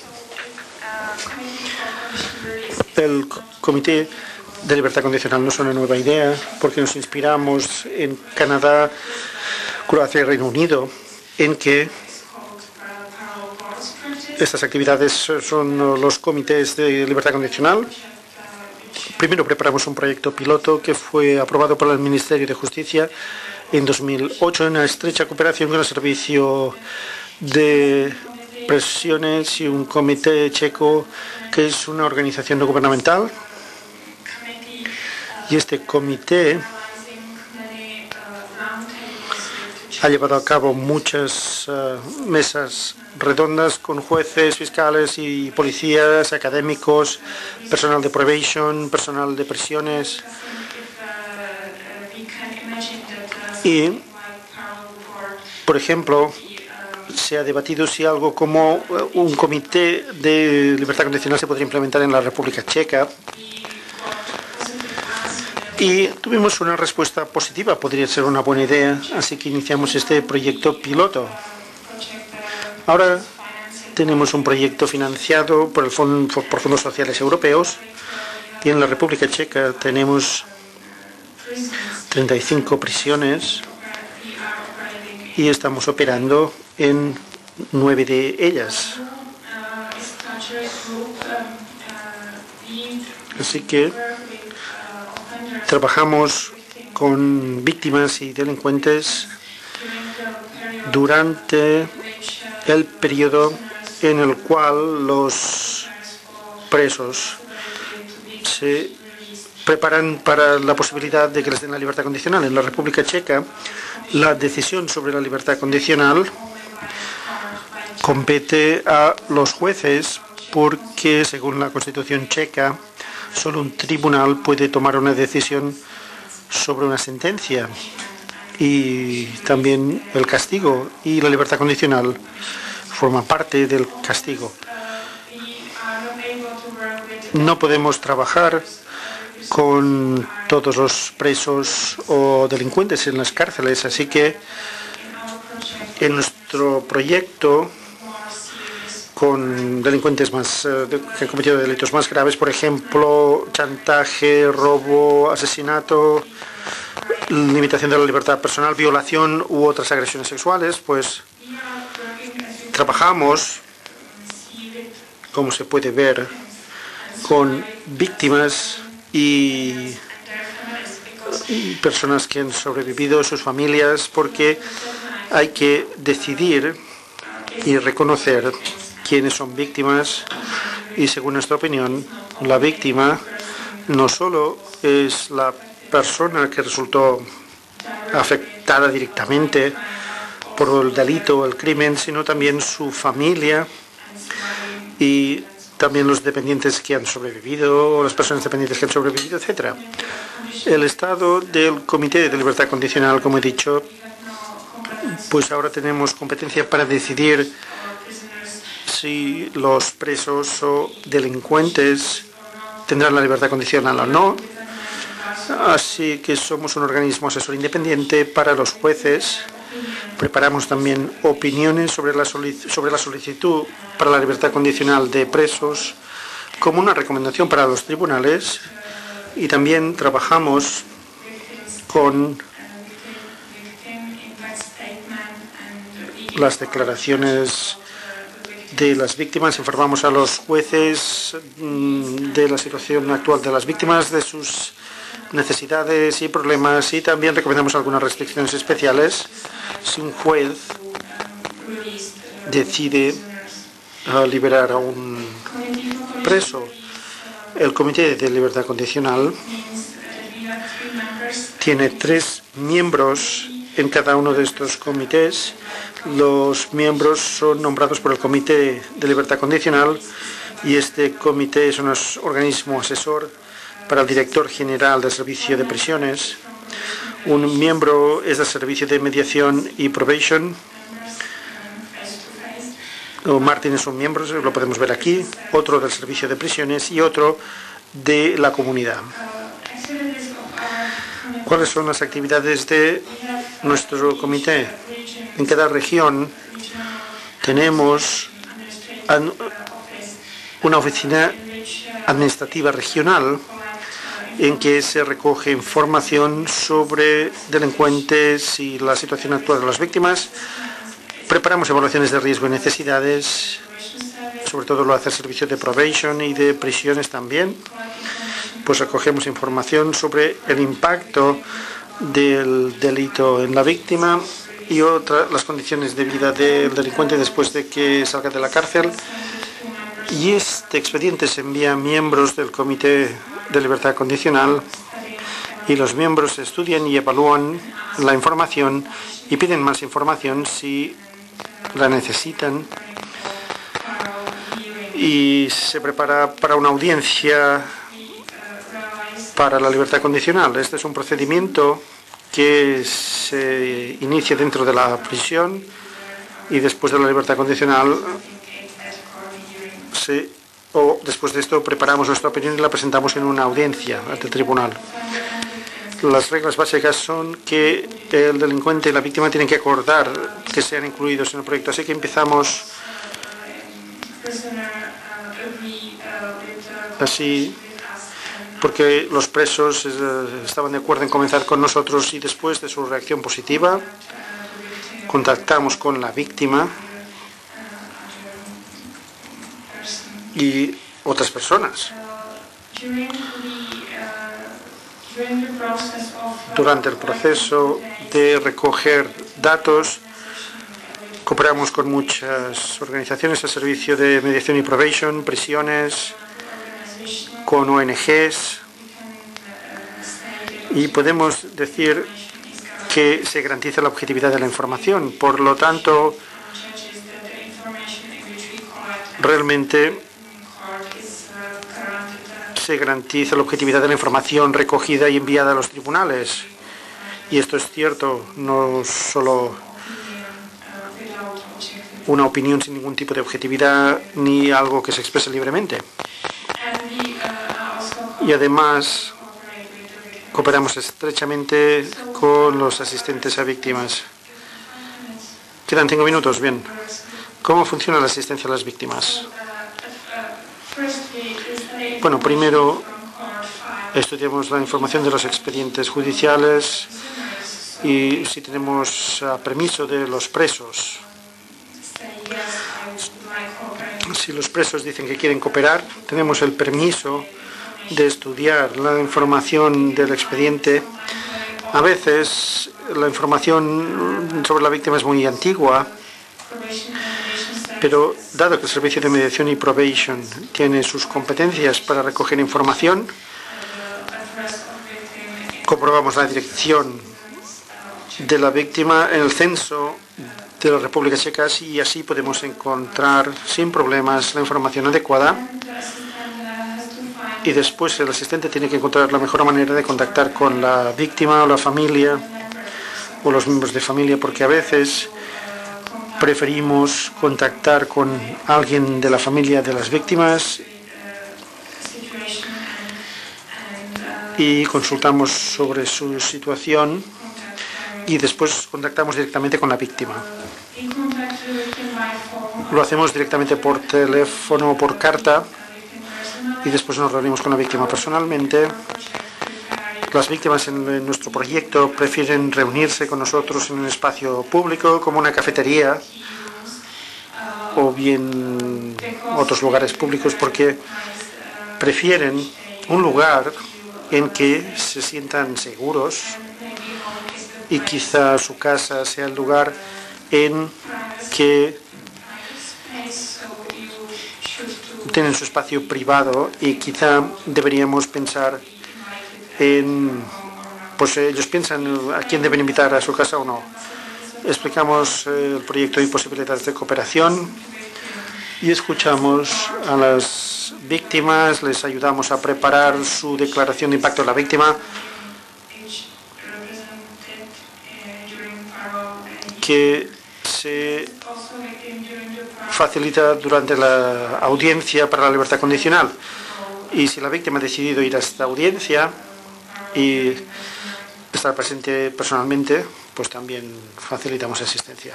El Comité de Libertad Condicional no es una nueva idea porque nos inspiramos en Canadá, Croacia y Reino Unido, en que estas actividades son los comités de libertad condicional. Primero preparamos un proyecto piloto que fue aprobado por el Ministerio de Justicia en 2008 en una estrecha cooperación con el Servicio de Prisiones y un comité checo que es una organización no gubernamental. Y este comité ha llevado a cabo muchas mesas redondas con jueces, fiscales y policías, académicos, personal de probation, personal de prisiones. Y, por ejemplo, se ha debatido si algo como un comité de libertad condicional se podría implementar en la República Checa. Y tuvimos una respuesta positiva, podría ser una buena idea, así que iniciamos este proyecto piloto. Ahora tenemos un proyecto financiado por fondos sociales europeos y en la República Checa tenemos 35 prisiones y estamos operando en 9 de ellas. Así que trabajamos con víctimas y delincuentes durante el periodo en el cual los presos se preparan para la posibilidad de que les den la libertad condicional. En la República Checa, la decisión sobre la libertad condicional compete a los jueces porque, según la Constitución checa, solo un tribunal puede tomar una decisión sobre una sentencia y también el castigo y la libertad condicional forma parte del castigo. No podemos trabajar con todos los presos o delincuentes en las cárceles, así que en nuestro proyecto con delincuentes que han cometido delitos más graves, por ejemplo, chantaje, robo, asesinato, limitación de la libertad personal, violación u otras agresiones sexuales, pues trabajamos, como se puede ver, con víctimas y personas que han sobrevivido, sus familias, porque hay que decidir y reconocer quiénes son víctimas y, según nuestra opinión, la víctima no solo es la persona que resultó afectada directamente por el delito o el crimen, sino también su familia y también los dependientes que han sobrevivido, o las personas dependientes que han sobrevivido, etc. El estado del Comité de Libertad Condicional, como he dicho, pues ahora tenemos competencia para decidir si los presos o delincuentes tendrán la libertad condicional o no. Así que somos un organismo asesor independiente para los jueces. Preparamos también opiniones sobre la solicitud para la libertad condicional de presos como una recomendación para los tribunales y también trabajamos con las declaraciones de las víctimas, informamos a los jueces de la situación actual de las víctimas, de sus necesidades y problemas, y también recomendamos algunas restricciones especiales si un juez decide liberar a un preso. El Comité de Libertad Condicional tiene 3 miembros en cada uno de estos comités. Los miembros son nombrados por el Comité de Libertad Condicional y este comité es un organismo asesor para el director general del Servicio de Prisiones. Un miembro es del Servicio de Mediación y Probation. Martin es un miembro, lo podemos ver aquí, otro del Servicio de Prisiones y otro de la comunidad. ¿Cuáles son las actividades de nuestro comité? En cada región tenemos una oficina administrativa regional en que se recoge información sobre delincuentes y la situación actual de las víctimas. Preparamos evaluaciones de riesgo y necesidades, sobre todo lo hace el servicio de probation y de prisiones también. Pues recogemos información sobre el impacto del delito en la víctima y las condiciones de vida del delincuente después de que salga de la cárcel. Y este expediente se envía a miembros del Comité de Libertad Condicional y los miembros estudian y evalúan la información y piden más información si la necesitan y se prepara para una audiencia para la libertad condicional. Este es un procedimiento que se inicia dentro de la prisión y después de la libertad condicional después de esto preparamos nuestra opinión y la presentamos en una audiencia ante el tribunal. Las reglas básicas son que el delincuente y la víctima tienen que acordar que sean incluidos en el proyecto. Así que empezamos así porque los presos estaban de acuerdo en comenzar con nosotros y después de su reacción positiva contactamos con la víctima y otras personas. Durante el proceso de recoger datos, cooperamos con muchas organizaciones al servicio de mediación y probation, prisiones, con ONGs, y podemos decir que se garantiza la objetividad de la información. Por lo tanto, realmente se garantiza la objetividad de la información recogida y enviada a los tribunales. Y esto es cierto, no solo una opinión sin ningún tipo de objetividad ni algo que se exprese libremente. Y además cooperamos estrechamente con los asistentes a víctimas. Quedan 5 minutos, bien. ¿Cómo funciona la asistencia a las víctimas? Bueno, primero estudiamos la información de los expedientes judiciales y si tenemos permiso de los presos. Si los presos dicen que quieren cooperar, tenemos el permiso de estudiar la información del expediente. A veces la información sobre la víctima es muy antigua, pero dado que el Servicio de Mediación y Probation tiene sus competencias para recoger información, comprobamos la dirección de la víctima en el censo de la República Checa y así podemos encontrar sin problemas la información adecuada. Y después el asistente tiene que encontrar la mejor manera de contactar con la víctima o la familia o los miembros de familia, porque a veces preferimos contactar con alguien de la familia de las víctimas y consultamos sobre su situación y después contactamos directamente con la víctima. Lo hacemos directamente por teléfono o por carta y después nos reunimos con la víctima personalmente. Las víctimas en nuestro proyecto prefieren reunirse con nosotros en un espacio público como una cafetería o bien otros lugares públicos porque prefieren un lugar en que se sientan seguros y quizá su casa sea el lugar en que tienen su espacio privado y quizá deberíamos pensar en pues ellos piensan a quién deben invitar a su casa o no. Explicamos el proyecto y posibilidades de cooperación y escuchamos a las víctimas, les ayudamos a preparar su declaración de impacto de la víctima, que se facilita durante la audiencia para la libertad condicional. Y si la víctima ha decidido ir a esta audiencia y estar presente personalmente, pues también facilitamos asistencia.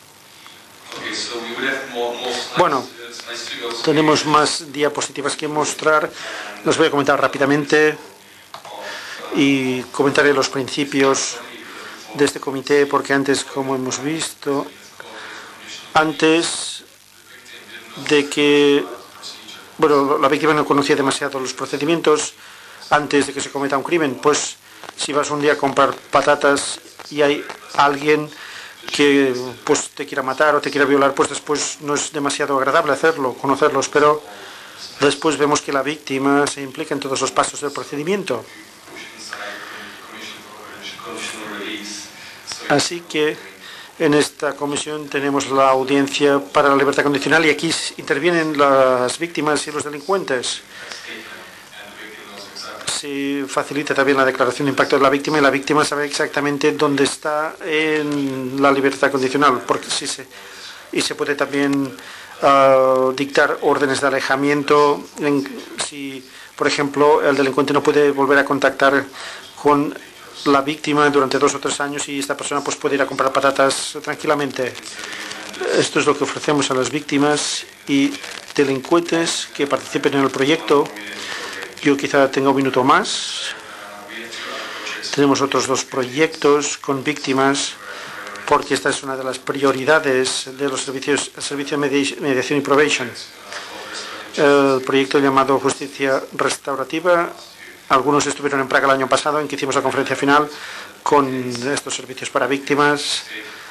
Bueno, tenemos más diapositivas que mostrar. Los voy a comentar rápidamente y comentaré los principios de este comité, porque antes, como hemos visto, antes de que, bueno, la víctima no conocía demasiado los procedimientos antes de que se cometa un crimen, pues si vas un día a comprar patatas y hay alguien que pues te quiera matar o te quiera violar, pues después no es demasiado agradable hacerlo, conocerlos, pero después vemos que la víctima se implica en todos los pasos del procedimiento. Así que en esta comisión tenemos la audiencia para la libertad condicional y aquí intervienen las víctimas y los delincuentes. Se facilita también la declaración de impacto de la víctima y la víctima sabe exactamente dónde está en la libertad condicional, porque y se puede también dictar órdenes de alejamiento si, por ejemplo, el delincuente no puede volver a contactar con la víctima durante 2 o 3 años y esta persona pues puede ir a comprar patatas tranquilamente. Esto es lo que ofrecemos a las víctimas y delincuentes que participen en el proyecto. Yo quizá tenga un minuto más. Tenemos otros 2 proyectos con víctimas, porque esta es una de las prioridades de los servicios, el servicio de mediación y probation. El proyecto llamado Justicia Restaurativa. Algunos estuvieron en Praga el año pasado, en que hicimos la conferencia final con estos servicios para víctimas.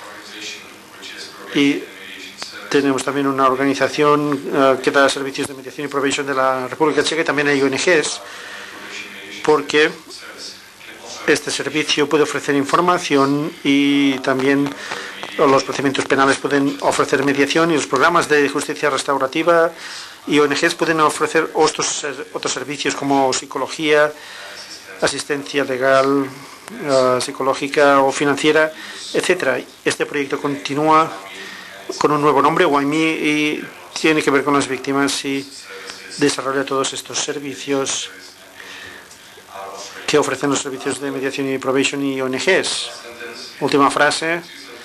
Y tenemos también una organización que da servicios de mediación y probation de la República Checa, y también hay ONGs, porque este servicio puede ofrecer información y también los procedimientos penales pueden ofrecer mediación, y los programas de justicia restaurativa y ONGs pueden ofrecer otros servicios como psicología, asistencia legal, psicológica o financiera, etcétera. Este proyecto continúa con un nuevo nombre, WIME, y tiene que ver con las víctimas y desarrolla todos estos servicios que ofrecen los servicios de mediación y probation y ONGs. Última frase.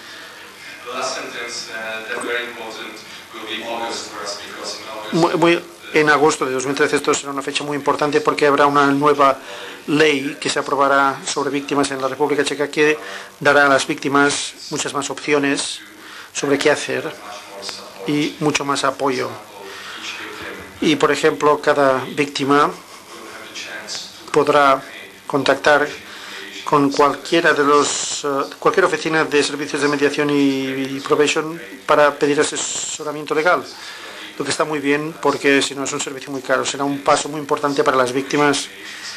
En agosto de 2013 esto será una fecha muy importante, porque habrá una nueva ley que se aprobará sobre víctimas en la República Checa, que dará a las víctimas muchas más opciones sobre qué hacer y mucho más apoyo. Y, por ejemplo, cada víctima podrá contactar con cualquier oficina de servicios de mediación y probation para pedir asesoramiento legal, lo que está muy bien, porque si no es un servicio muy caro. Será un paso muy importante para las víctimas,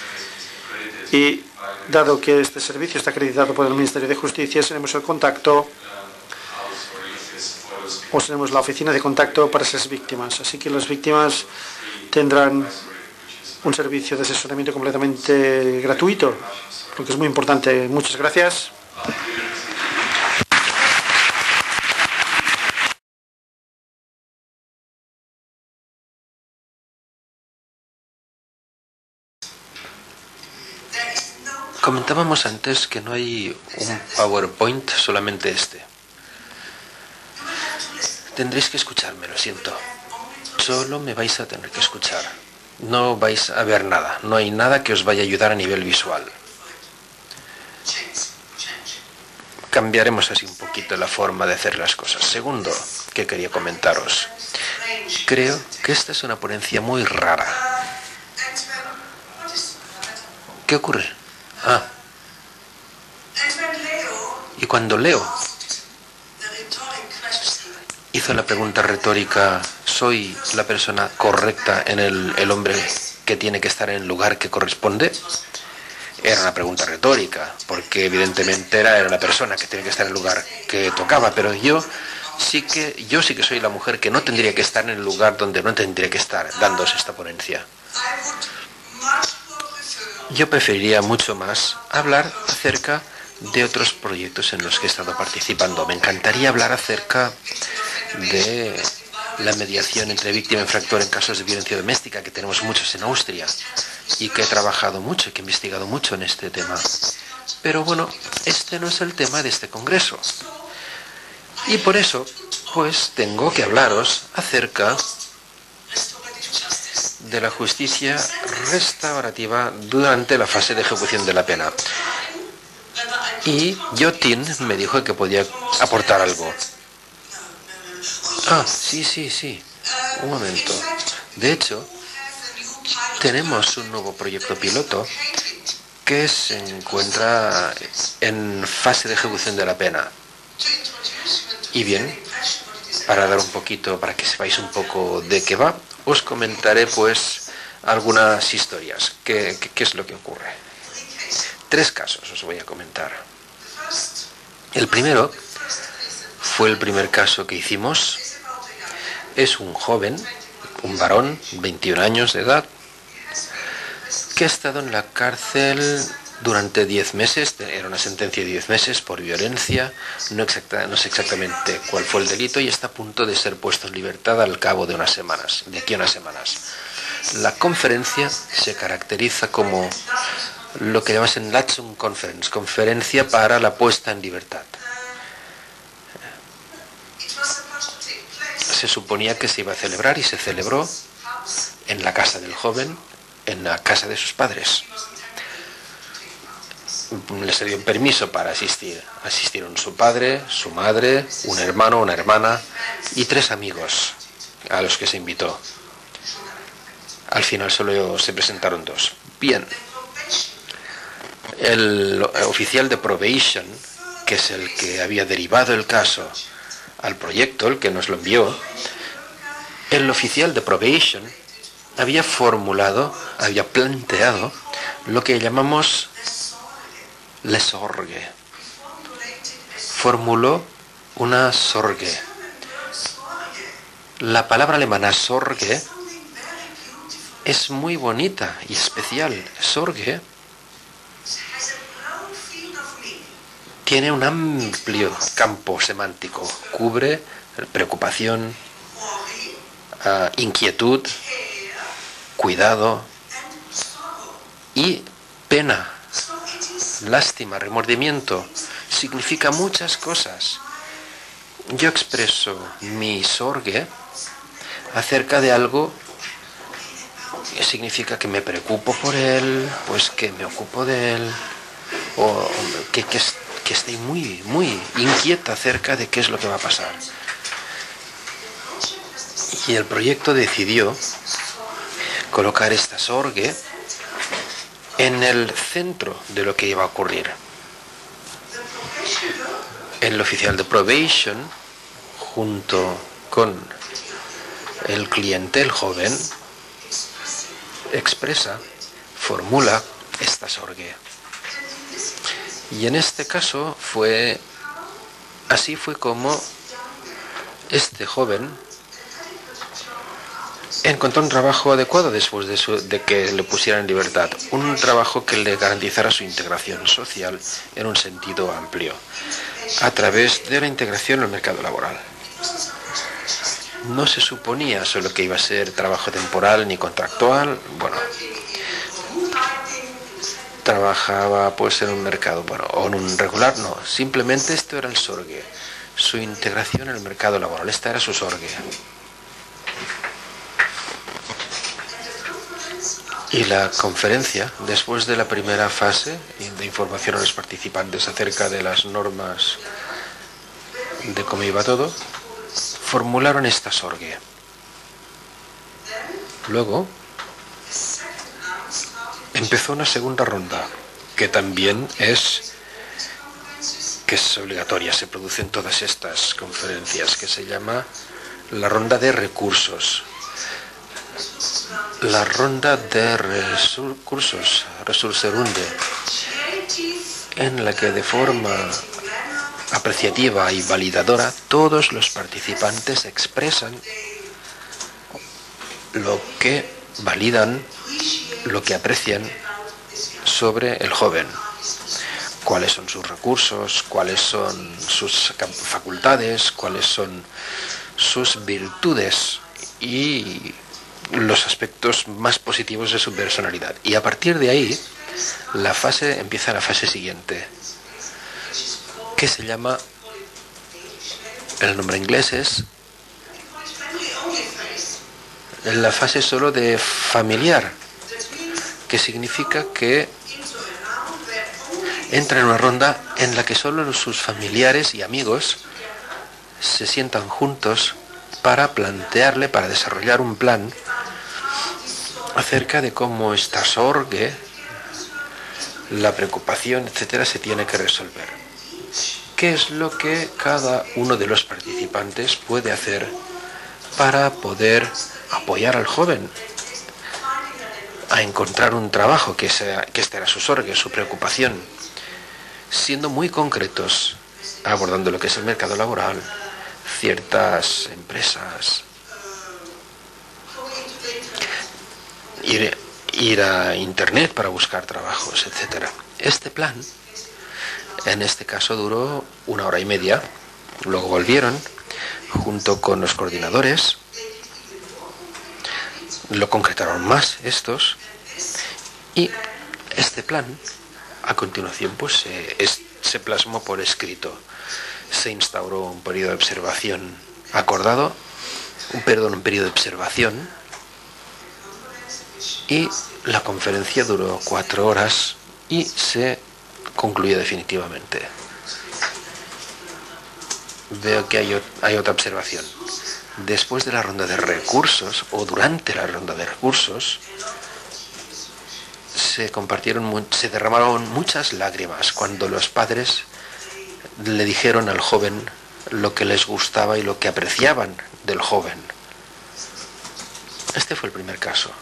y dado que este servicio está acreditado por el Ministerio de Justicia, seremos el contacto, o seremos la oficina de contacto para esas víctimas. Así que las víctimas tendrán un servicio de asesoramiento completamente gratuito, lo que es muy importante. Muchas gracias. Comentábamos antes que no hay un PowerPoint, solamente este. Tendréis que escucharme, lo siento. Solo me vais a tener que escuchar. No vais a ver nada. No hay nada que os vaya a ayudar a nivel visual. Cambiaremos así un poquito la forma de hacer las cosas. Segundo, que quería comentaros. Creo que esta es una ponencia muy rara. ¿Qué ocurre? Y cuando Leo hizo la pregunta retórica, ¿soy la persona correcta en el hombre que tiene que estar en el lugar que corresponde? Era una pregunta retórica, porque evidentemente era la persona que tenía que estar en el lugar que tocaba, pero yo sí que soy la mujer que no tendría que estar en el lugar donde no tendría que estar dándose esta ponencia. Yo preferiría mucho más hablar acerca de otros proyectos en los que he estado participando. Me encantaría hablar acerca de la mediación entre víctima e infractor en casos de violencia doméstica, que tenemos muchos en Austria y que he trabajado mucho y que he investigado mucho en este tema. Pero bueno, este no es el tema de este congreso. Y por eso, pues tengo que hablaros acerca de la justicia restaurativa durante la fase de ejecución de la pena. Y Jotin me dijo que podía aportar algo. Ah, sí. Un momento. De hecho, tenemos un nuevo proyecto piloto que se encuentra en fase de ejecución de la pena. Y bien, para dar un poquito, para que sepáis un poco de qué va, os comentaré pues algunas historias. ¿Qué es lo que ocurre? 3 casos os voy a comentar. El primero fue el primer caso que hicimos. Es un joven, un varón, 21 años de edad, que ha estado en la cárcel durante 10 meses, era una sentencia de 10 meses por violencia, no sé exactamente cuál fue el delito, y está a punto de ser puesto en libertad al cabo de unas semanas, de aquí a unas semanas. La conferencia se caracteriza como lo que llamas en Latsum Conference, conferencia para la puesta en libertad. Se suponía que se iba a celebrar y se celebró en la casa del joven, en la casa de sus padres. Les dio permiso para asistir. Asistieron su padre, su madre, un hermano, una hermana y 3 amigos a los que se invitó. Al final solo se presentaron 2. Bien. El oficial de probation, que es el que había derivado el caso al proyecto, el que nos lo envió, el oficial de probation había planteado lo que llamamos la sorge. Formuló una sorge. La palabra alemana sorge es muy bonita y especial. Sorge tiene un amplio campo semántico. Cubre preocupación, inquietud, cuidado y pena, lástima, remordimiento. Significa muchas cosas. Yo expreso mi sorge acerca de algo que significa que me preocupo por él, pues que me ocupo de él, o que estoy muy inquieta acerca de qué es lo que va a pasar. Y el proyecto decidió colocar esta sorge en el centro de lo que iba a ocurrir. El oficial de probation, junto con el cliente, el joven, formula esta sorge. Y en este caso así fue como este joven encontró un trabajo adecuado después de que le pusieran en libertad, un trabajo que le garantizara su integración social en un sentido amplio, a través de la integración al mercado laboral. No se suponía solo que iba a ser trabajo temporal ni contractual, trabajaba pues en un mercado, o en un regular, no, simplemente esto era el sorge, su integración en el mercado laboral, esta era su sorge. Y la conferencia, después de la primera fase de información a los participantes acerca de las normas de cómo iba todo, formularon esta sorge. Luego empezó una segunda ronda, que también es obligatoria, se produce en todas estas conferencias, que se llama la ronda de recursos. La ronda de recursos, Resurserunde, en la que de forma apreciativa y validadora todos los participantes expresan lo que validan, lo que aprecian sobre el joven. Cuáles son sus recursos, cuáles son sus facultades, cuáles son sus virtudes y los aspectos más positivos de su personalidad. Y a partir de ahí, empieza la fase siguiente, que se llama, el nombre inglés es la fase solo de familiar, que significa que entra en una ronda en la que solo sus familiares y amigos se sientan juntos para plantearle, para desarrollar un plan acerca de cómo esta sorgue, la preocupación, etcétera, se tiene que resolver. ¿Qué es lo que cada uno de los participantes puede hacer para poder apoyar al joven a encontrar un trabajo, que esta era su sorgue, su preocupación, siendo muy concretos, abordando lo que es el mercado laboral, ciertas empresas, ir a internet para buscar trabajos, etcétera. Este plan, en este caso, duró 1 hora y media. Luego volvieron junto con los coordinadores, lo concretaron más estos, y este plan a continuación pues se plasmó por escrito. Se instauró un periodo de observación acordado, un periodo de observación, y la conferencia duró 4 horas y se concluyó definitivamente. Veo que hay otra observación. Después de la ronda de recursos, o durante la ronda de recursos, se derramaron muchas lágrimas cuando los padres le dijeron al joven lo que les gustaba y lo que apreciaban del joven. Este fue el primer caso.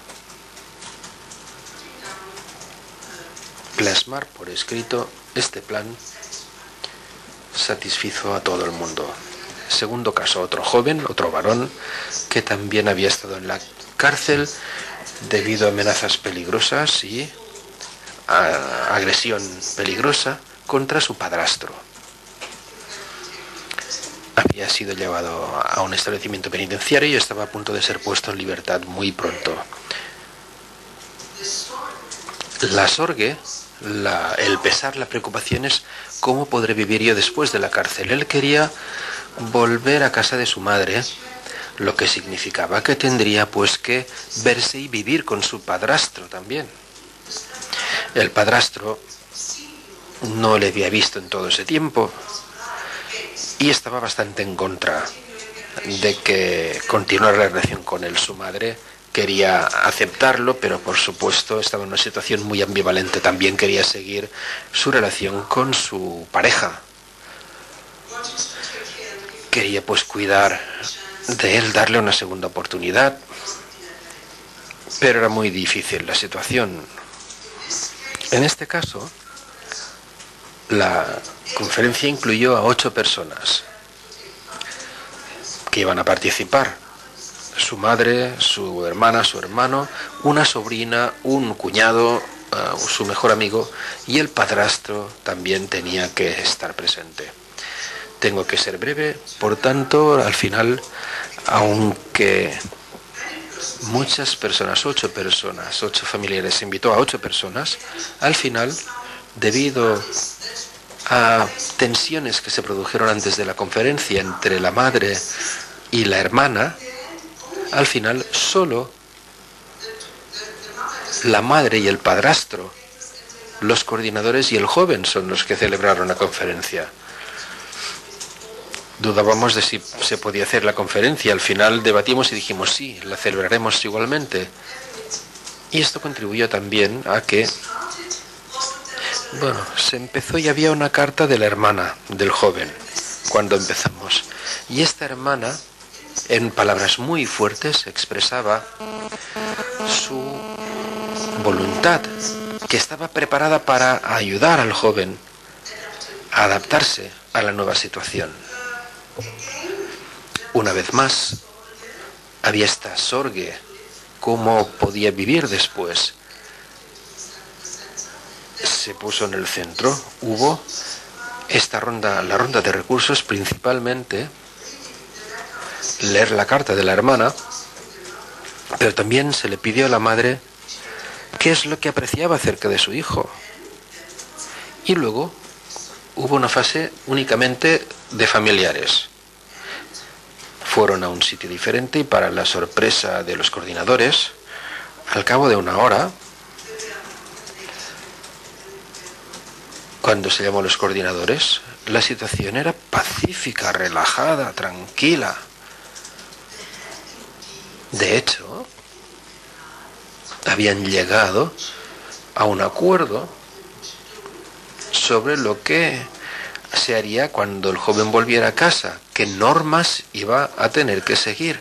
Plasmar por escrito este plan satisfizo a todo el mundo. Segundo caso, otro joven, otro varón, que también había estado en la cárcel debido a amenazas peligrosas y a agresión peligrosa contra su padrastro. Había sido llevado a un establecimiento penitenciario y estaba a punto de ser puesto en libertad muy pronto. La sorgue, el pesar, la preocupación es cómo podré vivir yo después de la cárcel. Él quería volver a casa de su madre, lo que significaba que tendría pues que verse y vivir con su padrastro también. El padrastro no le había visto en todo ese tiempo y estaba bastante en contra de que continuara la relación con él. Su madre quería aceptarlo, pero por supuesto estaba en una situación muy ambivalente. También quería seguir su relación con su pareja. Quería pues cuidar de él, darle una segunda oportunidad, pero era muy difícil la situación. En este caso, la conferencia incluyó a 8 personas que iban a participar: su madre, su hermana, su hermano, una sobrina, un cuñado, su mejor amigo, y el padrastro también tenía que estar presente. Tengo que ser breve, por tanto, al final, aunque muchas personas, 8 familiares, invitó a 8 personas, al final, debido a tensiones que se produjeron antes de la conferencia entre la madre y la hermana, al final solo la madre y el padrastro, los coordinadores y el joven son los que celebraron la conferencia. Dudábamos de si se podía hacer la conferencia. Al final debatimos y dijimos sí, la celebraremos igualmente. Y esto contribuyó también a que, se empezó y había una carta de la hermana del joven cuando empezamos. Y esta hermana, en palabras muy fuertes, expresaba su voluntad, que estaba preparada para ayudar al joven adaptarse a la nueva situación. Una vez más, había esta sorgue. ¿Cómo podía vivir después? Se puso en el centro. Hubo esta ronda, la ronda de recursos, principalmente leer la carta de la hermana, pero también se le pidió a la madre qué es lo que apreciaba acerca de su hijo. Y luego hubo una fase únicamente de familiares. Fueron a un sitio diferente y, para la sorpresa de los coordinadores, al cabo de una hora, cuando se llamó a los coordinadores, la situación era pacífica, relajada, tranquila. De hecho, habían llegado a un acuerdo sobre lo que se haría cuando el joven volviera a casa, qué normas iba a tener que seguir,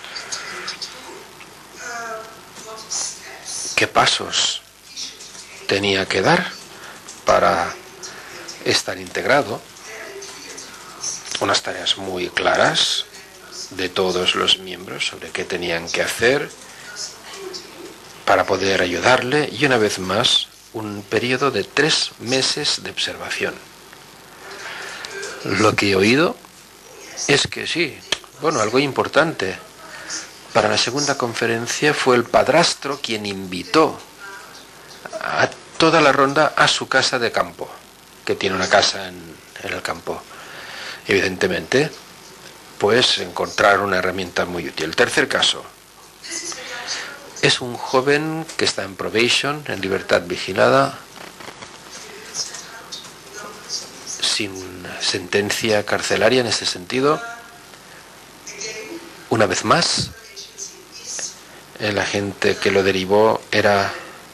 qué pasos tenía que dar para estar integrado, unas tareas muy claras de todos los miembros sobre qué tenían que hacer para poder ayudarle, y una vez más un periodo de 3 meses de observación. Lo que he oído es que sí, bueno, algo importante. Para la segunda conferencia fue el padrastro quien invitó a toda la ronda a su casa de campo, que tiene una casa en el campo. Evidentemente, pues encontrar una herramienta muy útil. El tercer caso es un joven que está en probation, en libertad vigilada, sin sentencia carcelaria en ese sentido. Una vez más, el agente que lo derivó era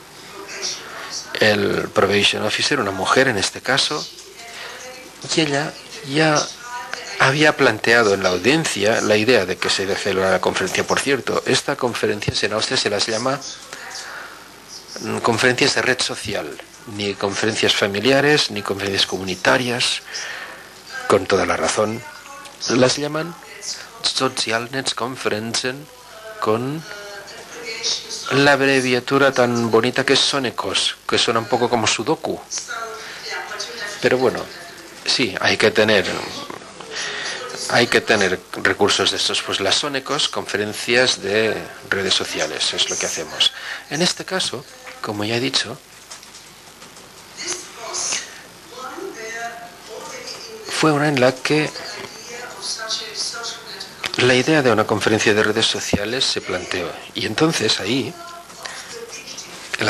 el probation officer, una mujer en este caso, y ella ya había planteado en la audiencia la idea de que se celebrara la conferencia. Por cierto, esta conferencia en Austria se las llama conferencias de red social, ni conferencias familiares, ni conferencias comunitarias, con toda la razón. Las llaman Sozialnetzkonferenzen, con la abreviatura tan bonita que es SONECOS, que suena un poco como sudoku. Pero bueno, sí, hay que tener recursos de estos. Pues las SONECOS, conferencias de redes sociales, es lo que hacemos. En este caso, como ya he dicho, fue una en la que la idea de una conferencia de redes sociales se planteó. Y entonces ahí, el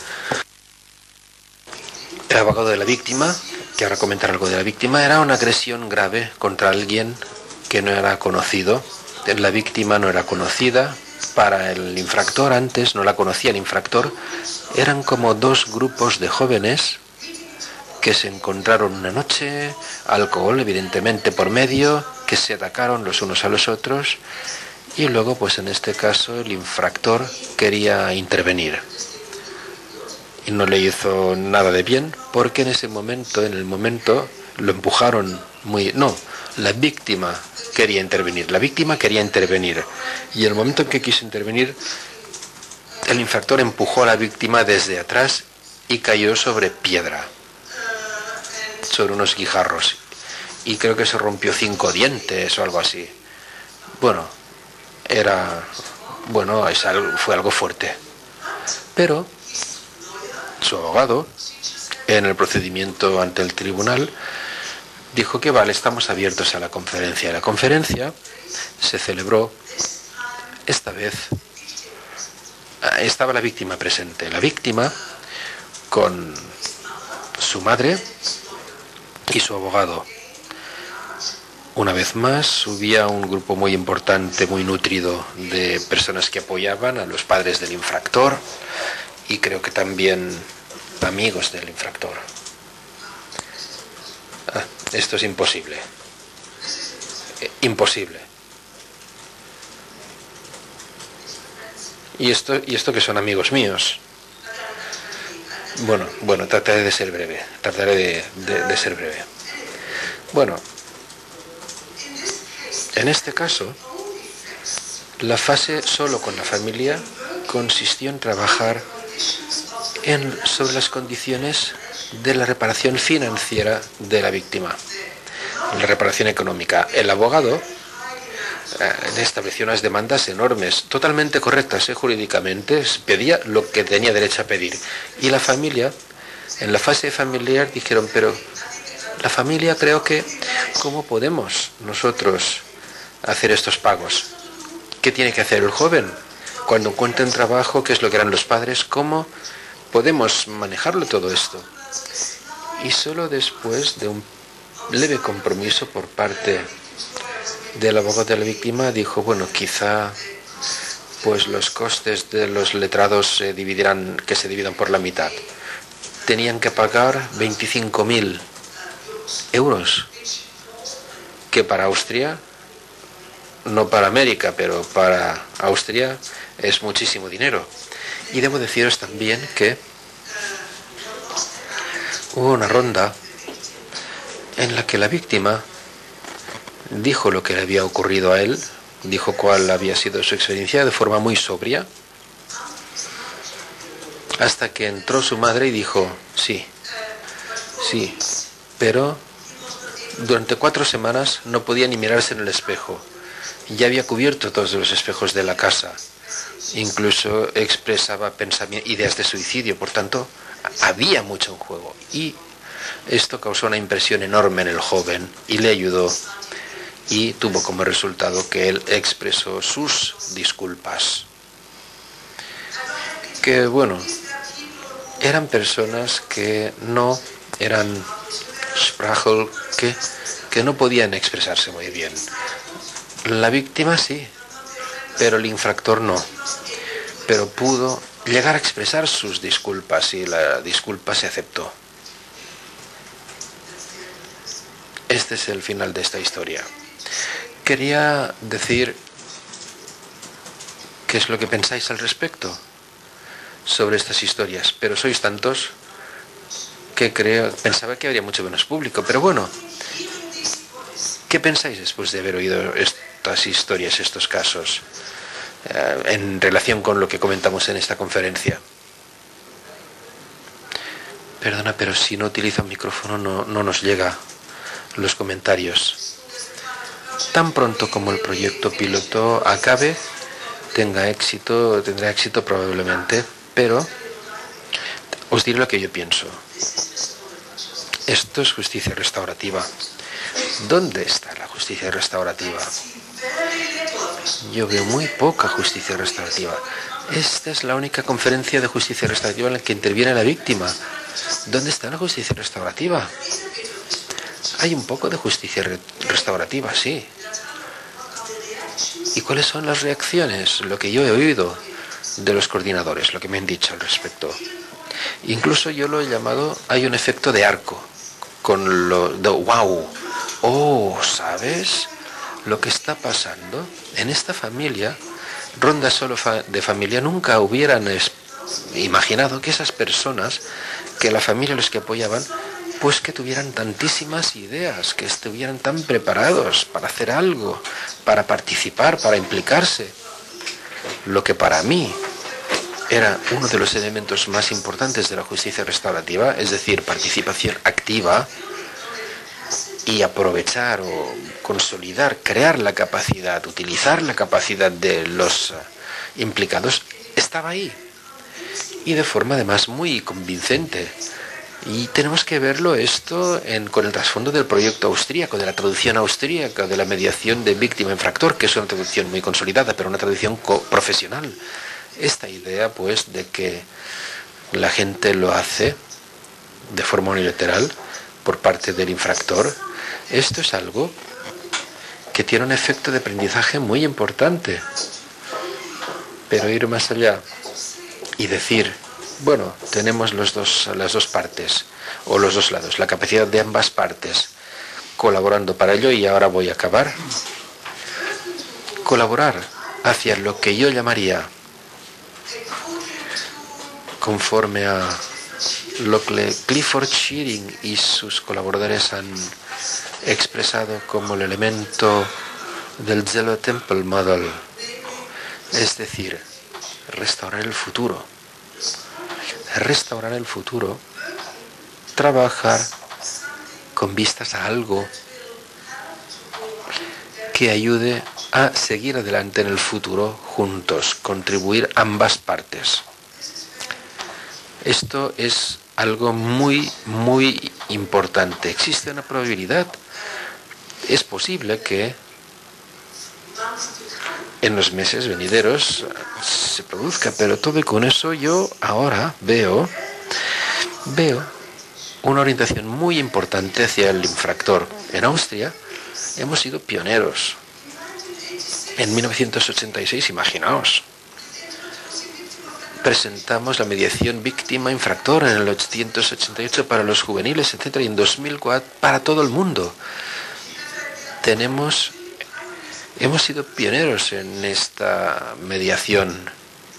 abogado de la víctima, que ahora comentaré algo de la víctima, era una agresión grave contra alguien que no era conocido. La víctima no era conocida para el infractor, antes no la conocía el infractor. Eran como 2 grupos de jóvenes que se encontraron una noche, alcohol evidentemente por medio, que se atacaron los unos a los otros, y luego pues en este caso el infractor quería intervenir y no le hizo nada de bien, porque en el momento lo empujaron la víctima quería intervenir, y en el momento en que quiso intervenir, el infractor empujó a la víctima desde atrás y cayó sobre piedra, sobre unos guijarros, y creo que se rompió 5 dientes o algo así. Fue algo fuerte. Pero su abogado, en el procedimiento ante el tribunal, dijo que vale, estamos abiertos a la conferencia. La conferencia se celebró, esta vez estaba la víctima presente. La víctima con su madre y su abogado. Una vez más, subía un grupo muy importante, muy nutrido de personas que apoyaban a los padres del infractor, y creo que también amigos del infractor. Esto es imposible. Imposible. Y esto que son amigos míos. Bueno, trataré de ser breve. Bueno, en este caso, la fase solo con la familia consistió en trabajar sobre las condiciones de la reparación financiera de la víctima, la reparación económica. El abogado estableció unas demandas enormes, totalmente correctas jurídicamente, pedía lo que tenía derecho a pedir. Y la familia, en la fase familiar, dijeron, pero la familia creo que, ¿cómo podemos nosotros hacer estos pagos? ¿Qué tiene que hacer el joven? Cuando encuentren trabajo, ¿qué es lo que harán los padres? ¿Cómo podemos manejarlo todo esto? Y solo después de un leve compromiso por parte del abogado de la víctima dijo, bueno, quizá pues los costes de los letrados se dividirán por la mitad. Tenían que pagar 25.000 euros, que para Austria, no para América, pero para Austria es muchísimo dinero. Y debo deciros también que hubo una ronda en la que la víctima dijo lo que le había ocurrido a él, dijo cuál había sido su experiencia de forma muy sobria, hasta que entró su madre y dijo, sí, pero durante 4 semanas no podía ni mirarse en el espejo. Ya había cubierto todos los espejos de la casa. Incluso expresaba ideas de suicidio. Por tanto, había mucho en juego. Y esto causó una impresión enorme en el joven y le ayudó. Y tuvo como resultado que él expresó sus disculpas. Que, bueno, eran personas que no eran Sprachel, que no podían expresarse muy bien. La víctima sí, pero el infractor no. Pero pudo llegar a expresar sus disculpas y la disculpa se aceptó. Este es el final de esta historia. Quería decir qué es lo que pensáis al respecto sobre estas historias, pero sois tantos que pensaba que habría mucho menos público. Pero bueno, ¿qué pensáis después de haber oído estas historias, estos casos, en relación con lo que comentamos en esta conferencia? Perdona, pero si no utilizo el micrófono no nos llega los comentarios. Tan pronto como el proyecto piloto acabe, tendrá éxito probablemente, pero os diré lo que yo pienso. Esto es justicia restaurativa. ¿Dónde está la justicia restaurativa? Yo veo muy poca justicia restaurativa. Esta es la única conferencia de justicia restaurativa en la que interviene la víctima. ¿Dónde está la justicia restaurativa? Hay un poco de justicia restaurativa, sí. ¿Y cuáles son las reacciones? Lo que yo he oído de los coordinadores, lo que me han dicho al respecto. Incluso yo lo he llamado, hay un efecto de arco, con lo de wow. Oh, ¿sabes lo que está pasando? En esta familia, ronda solo de familia, nunca hubieran imaginado que esas personas, que la familia los que apoyaban, pues que tuvieran tantísimas ideas, que estuvieran tan preparados para hacer algo, para participar, para implicarse. Lo que para mí era uno de los elementos más importantes de la justicia restaurativa, es decir, participación activa y aprovechar o consolidar, crear la capacidad, utilizar la capacidad de los implicados, estaba ahí. Y de forma además muy convincente. Y tenemos que verlo esto con el trasfondo del proyecto austríaco, de la traducción austríaca, de la mediación de víctima-infractor, que es una traducción muy consolidada, pero una traducción profesional. Esta idea, pues, de que la gente lo hace de forma unilateral por parte del infractor, esto es algo que tiene un efecto de aprendizaje muy importante. Pero ir más allá y decir, bueno, tenemos las dos partes, o los dos lados, la capacidad de ambas partes, colaborando para ello, y ahora voy a acabar. Colaborar hacia lo que yo llamaría, conforme a lo que Clifford Shearing y sus colaboradores han expresado como el elemento del Zero Temple Model, es decir, restaurar el futuro. Restaurar el futuro, trabajar con vistas a algo que ayude a seguir adelante en el futuro juntos, contribuir ambas partes. Esto es algo muy, muy importante. Existe una probabilidad. Es posible que en los meses venideros se produzca, pero todo y con eso yo ahora veo una orientación muy importante hacia el infractor. En Austria hemos sido pioneros. En 1986, imaginaos, presentamos la mediación víctima-infractor en el 1988 para los juveniles, etc. Y en 2004 para todo el mundo. Hemos sido pioneros en esta mediación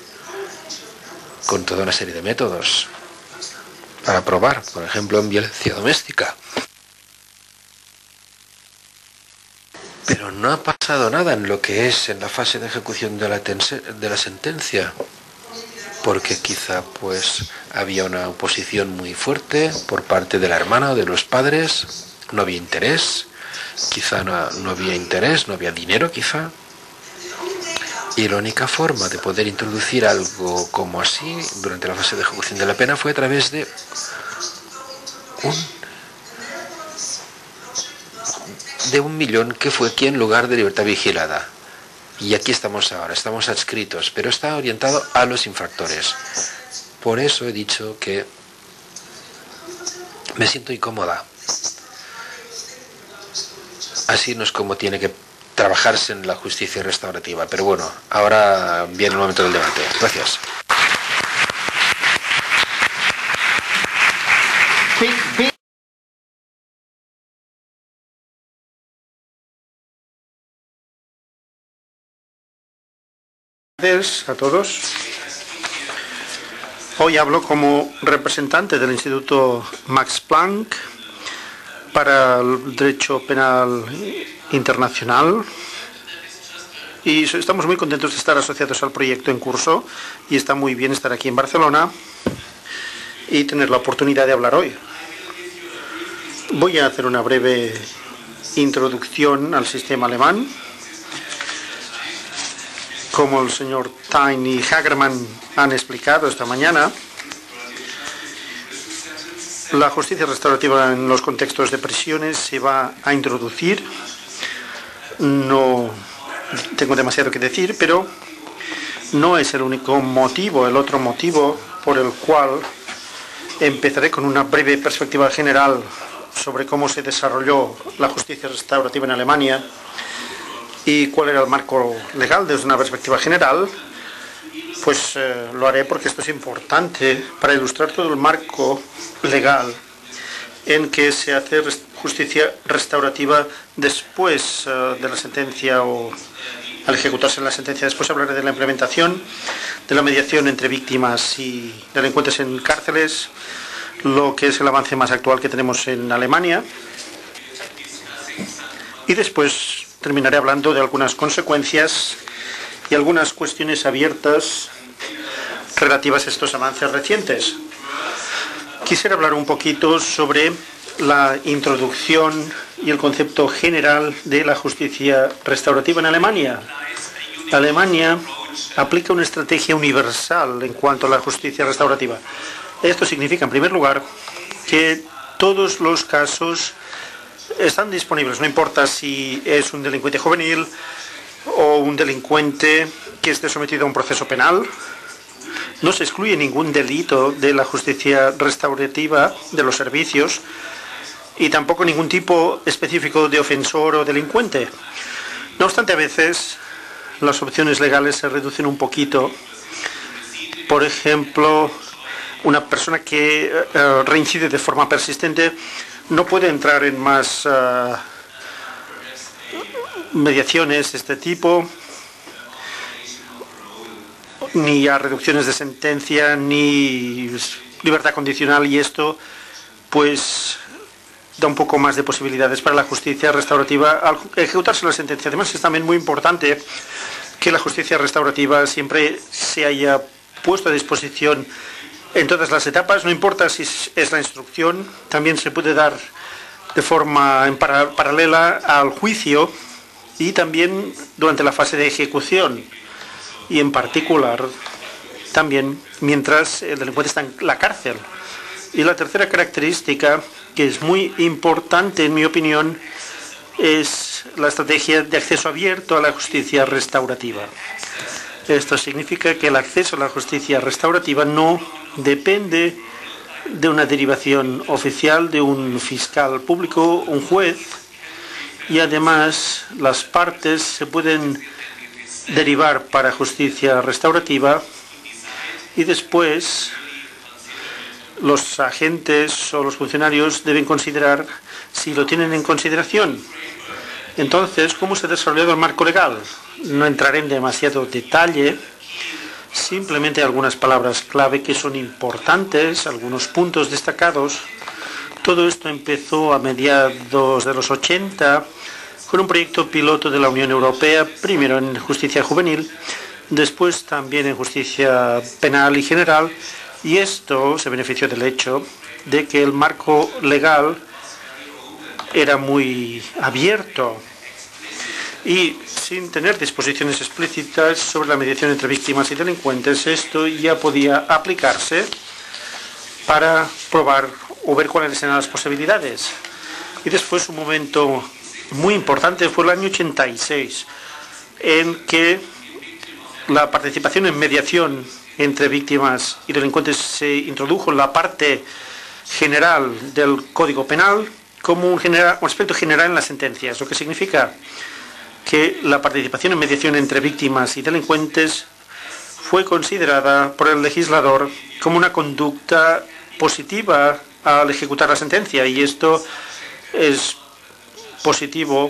con toda una serie de métodos para probar, por ejemplo, en violencia doméstica. Pero no ha pasado nada en lo que es en la fase de ejecución de la sentencia, porque quizá pues había una oposición muy fuerte por parte de la hermana o de los padres, no había interés, quizá no había interés, no había dinero quizá. Y la única forma de poder introducir algo como así durante la fase de ejecución de la pena fue a través de un millón que fue aquí en lugar de libertad vigilada. Y aquí estamos ahora, estamos adscritos, pero está orientado a los infractores. Por eso he dicho que me siento incómoda. Así no es como tiene que trabajarse en la justicia restaurativa. Pero bueno, ahora viene el momento del debate. Gracias. Gracias a todos. Hoy hablo como representante del Instituto Max Planck para el Derecho Penal Internacional y estamos muy contentos de estar asociados al proyecto en curso y está muy bien estar aquí en Barcelona y tener la oportunidad de hablar hoy. Voy a hacer una breve introducción al sistema alemán. Como el señor Tain y Hagerman han explicado esta mañana, la justicia restaurativa en los contextos de prisiones se va a introducir. No tengo demasiado que decir, pero no es el único motivo. El otro motivo por el cual empezaré con una breve perspectiva general sobre cómo se desarrolló la justicia restaurativa en Alemania y cuál era el marco legal desde una perspectiva general, pues lo haré porque esto es importante para ilustrar todo el marco legal en que se hace justicia restaurativa después de la sentencia o al ejecutarse la sentencia. Después hablaré de la implementación de la mediación entre víctimas y delincuentes en cárceles, lo que es el avance más actual que tenemos en Alemania, y después terminaré hablando de algunas consecuencias y algunas cuestiones abiertas relativas a estos avances recientes. Quisiera hablar un poquito sobre la introducción y el concepto general de la justicia restaurativa en Alemania. Alemania aplica una estrategia universal en cuanto a la justicia restaurativa. Esto significa, en primer lugar, que todos los casos están disponibles, no importa si es un delincuente juvenil o un delincuente que esté sometido a un proceso penal. No se excluye ningún delito de la justicia restaurativa de los servicios y tampoco ningún tipo específico de ofensor o delincuente. No obstante, a veces las opciones legales se reducen un poquito. Por ejemplo, una persona que reincide de forma persistente no puede entrar en más mediaciones de este tipo, ni a reducciones de sentencia, ni libertad condicional, y esto pues da un poco más de posibilidades para la justicia restaurativa al ejecutarse la sentencia. Además, es también muy importante que la justicia restaurativa siempre se haya puesto a disposición en todas las etapas, no importa si es la instrucción, también se puede dar de forma paralela al juicio y también durante la fase de ejecución y en particular también mientras el delincuente está en la cárcel. Y la tercera característica, que es muy importante en mi opinión, es la estrategia de acceso abierto a la justicia restaurativa. Esto significa que el acceso a la justicia restaurativa no depende de una derivación oficial de un fiscal público, un juez, y además las partes se pueden derivar para justicia restaurativa y después los agentes o los funcionarios deben considerar si lo tienen en consideración. Entonces, ¿cómo se ha desarrollado el marco legal? No entraré en demasiado detalle, simplemente algunas palabras clave que son importantes, algunos puntos destacados. Todo esto empezó a mediados de los 80 con un proyecto piloto de la Unión Europea, primero en justicia juvenil, después también en justicia penal y general, y esto se benefició del hecho de que el marco legal era muy abierto y sin tener disposiciones explícitas sobre la mediación entre víctimas y delincuentes, esto ya podía aplicarse para probar o ver cuáles eran las posibilidades. Y después un momento muy importante fue el año 86, en que la participación en mediación entre víctimas y delincuentes se introdujo en la parte general del Código Penal como un aspecto general en las sentencias, lo que significa que la participación en mediación entre víctimas y delincuentes fue considerada por el legislador como una conducta positiva al ejecutar la sentencia, y esto es positivo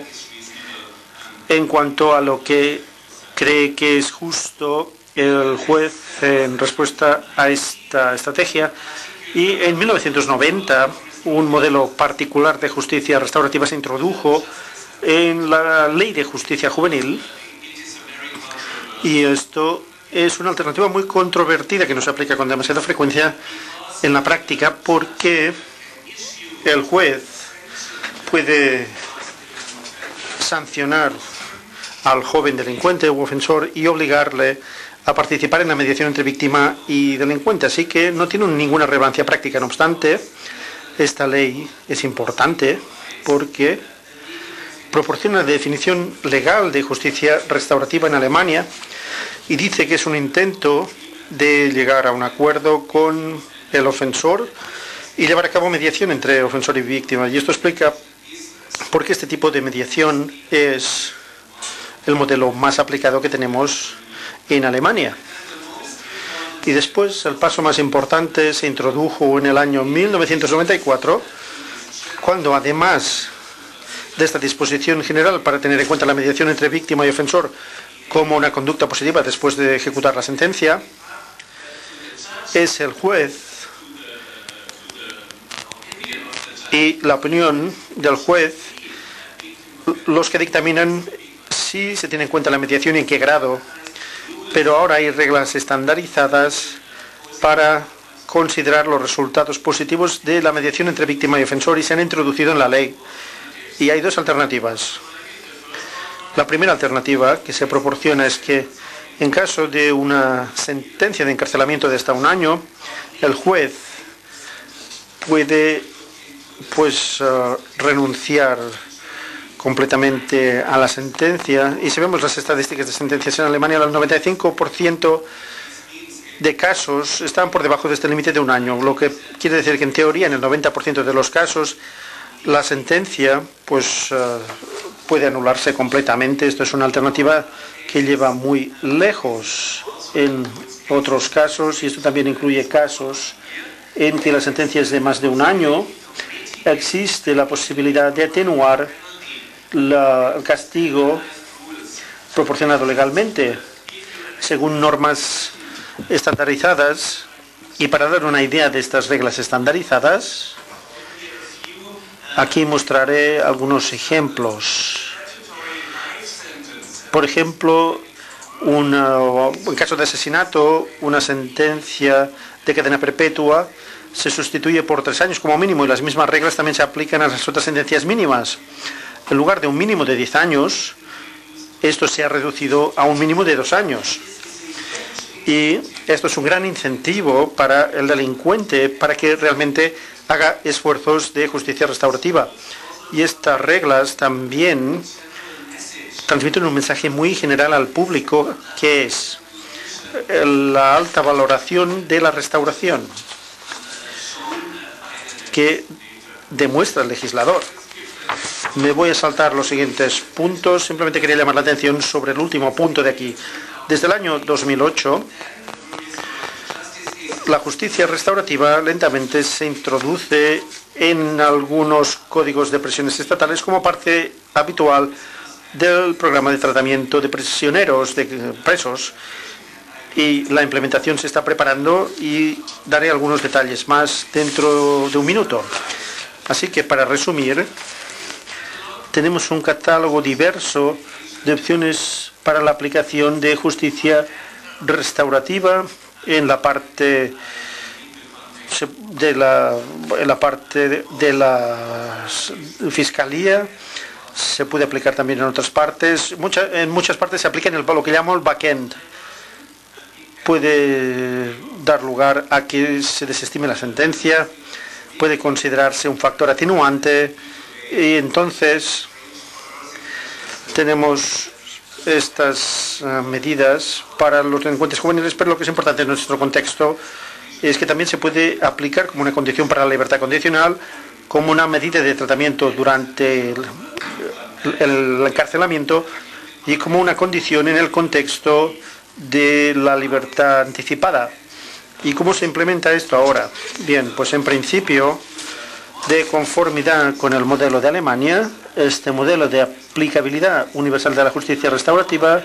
en cuanto a lo que cree que es justo el juez en respuesta a esta estrategia. Y en 1990 un modelo particular de justicia restaurativa se introdujo en la Ley de Justicia Juvenil, y esto es una alternativa muy controvertida que no se aplica con demasiada frecuencia en la práctica, porque el juez puede sancionar al joven delincuente u ofensor y obligarle a participar en la mediación entre víctima y delincuente, así que no tiene ninguna relevancia práctica. No obstante, esta ley es importante porque proporciona la definición legal de justicia restaurativa en Alemania y dice que es un intento de llegar a un acuerdo con el ofensor y llevar a cabo mediación entre ofensor y víctima. Y esto explica por qué este tipo de mediación es el modelo más aplicado que tenemos en Alemania. Y después, el paso más importante se introdujo en el año 1994, cuando además de esta disposición general para tener en cuenta la mediación entre víctima y ofensor como una conducta positiva después de ejecutar la sentencia, es el juez y la opinión del juez los que dictaminan si se tiene en cuenta la mediación y en qué grado. Pero ahora hay reglas estandarizadas para considerar los resultados positivos de la mediación entre víctima y ofensor y se han introducido en la ley. Y hay dos alternativas. La primera alternativa que se proporciona es que en caso de una sentencia de encarcelamiento de hasta un año, el juez puede renunciar completamente a la sentencia. Y si vemos las estadísticas de sentencias en Alemania, el 95% de casos están por debajo de este límite de un año, lo que quiere decir que en teoría en el 90% de los casos la sentencia puede anularse completamente. Esto es una alternativa que lleva muy lejos en otros casos, y esto también incluye casos en que la sentencia es de más de un año. Existe la posibilidad de atenuar el castigo proporcionado legalmente según normas estandarizadas. Y para dar una idea de estas reglas estandarizadas, Aquí mostraré algunos ejemplos. Por ejemplo, en caso de asesinato, una sentencia de cadena perpetua se sustituye por 3 años como mínimo, y las mismas reglas también se aplican a las otras sentencias mínimas. En lugar de un mínimo de 10 años, esto se ha reducido a un mínimo de 2 años. Y esto es un gran incentivo para el delincuente para que realmente haga esfuerzos de justicia restaurativa. Y estas reglas también transmiten un mensaje muy general al público, que es la alta valoración de la restauración que demuestra el legislador. Me voy a saltar los siguientes puntos. Simplemente quería llamar la atención sobre el último punto de aquí. Desde el año 2008, la justicia restaurativa lentamente se introduce en algunos códigos de prisiones estatales como parte habitual del programa de tratamiento de prisioneros, de presos, y la implementación se está preparando y daré algunos detalles más dentro de un minuto. Así que, para resumir, tenemos un catálogo diverso de opciones para la aplicación de justicia restaurativa en la parte de la fiscalía. Se puede aplicar también en otras partes. En muchas partes se aplica en lo que llamo el back-end. Puede dar lugar a que se desestime la sentencia, puede considerarse un factor atenuante, y entonces tenemos estas medidas para los delincuentes juveniles, pero lo que es importante en nuestro contexto es que también se puede aplicar como una condición para la libertad condicional, como una medida de tratamiento durante el encarcelamiento y como una condición en el contexto de la libertad anticipada. ¿Y cómo se implementa esto ahora? Bien, pues en principio, de conformidad con el modelo de Alemania, este modelo de aplicabilidad universal de la justicia restaurativa,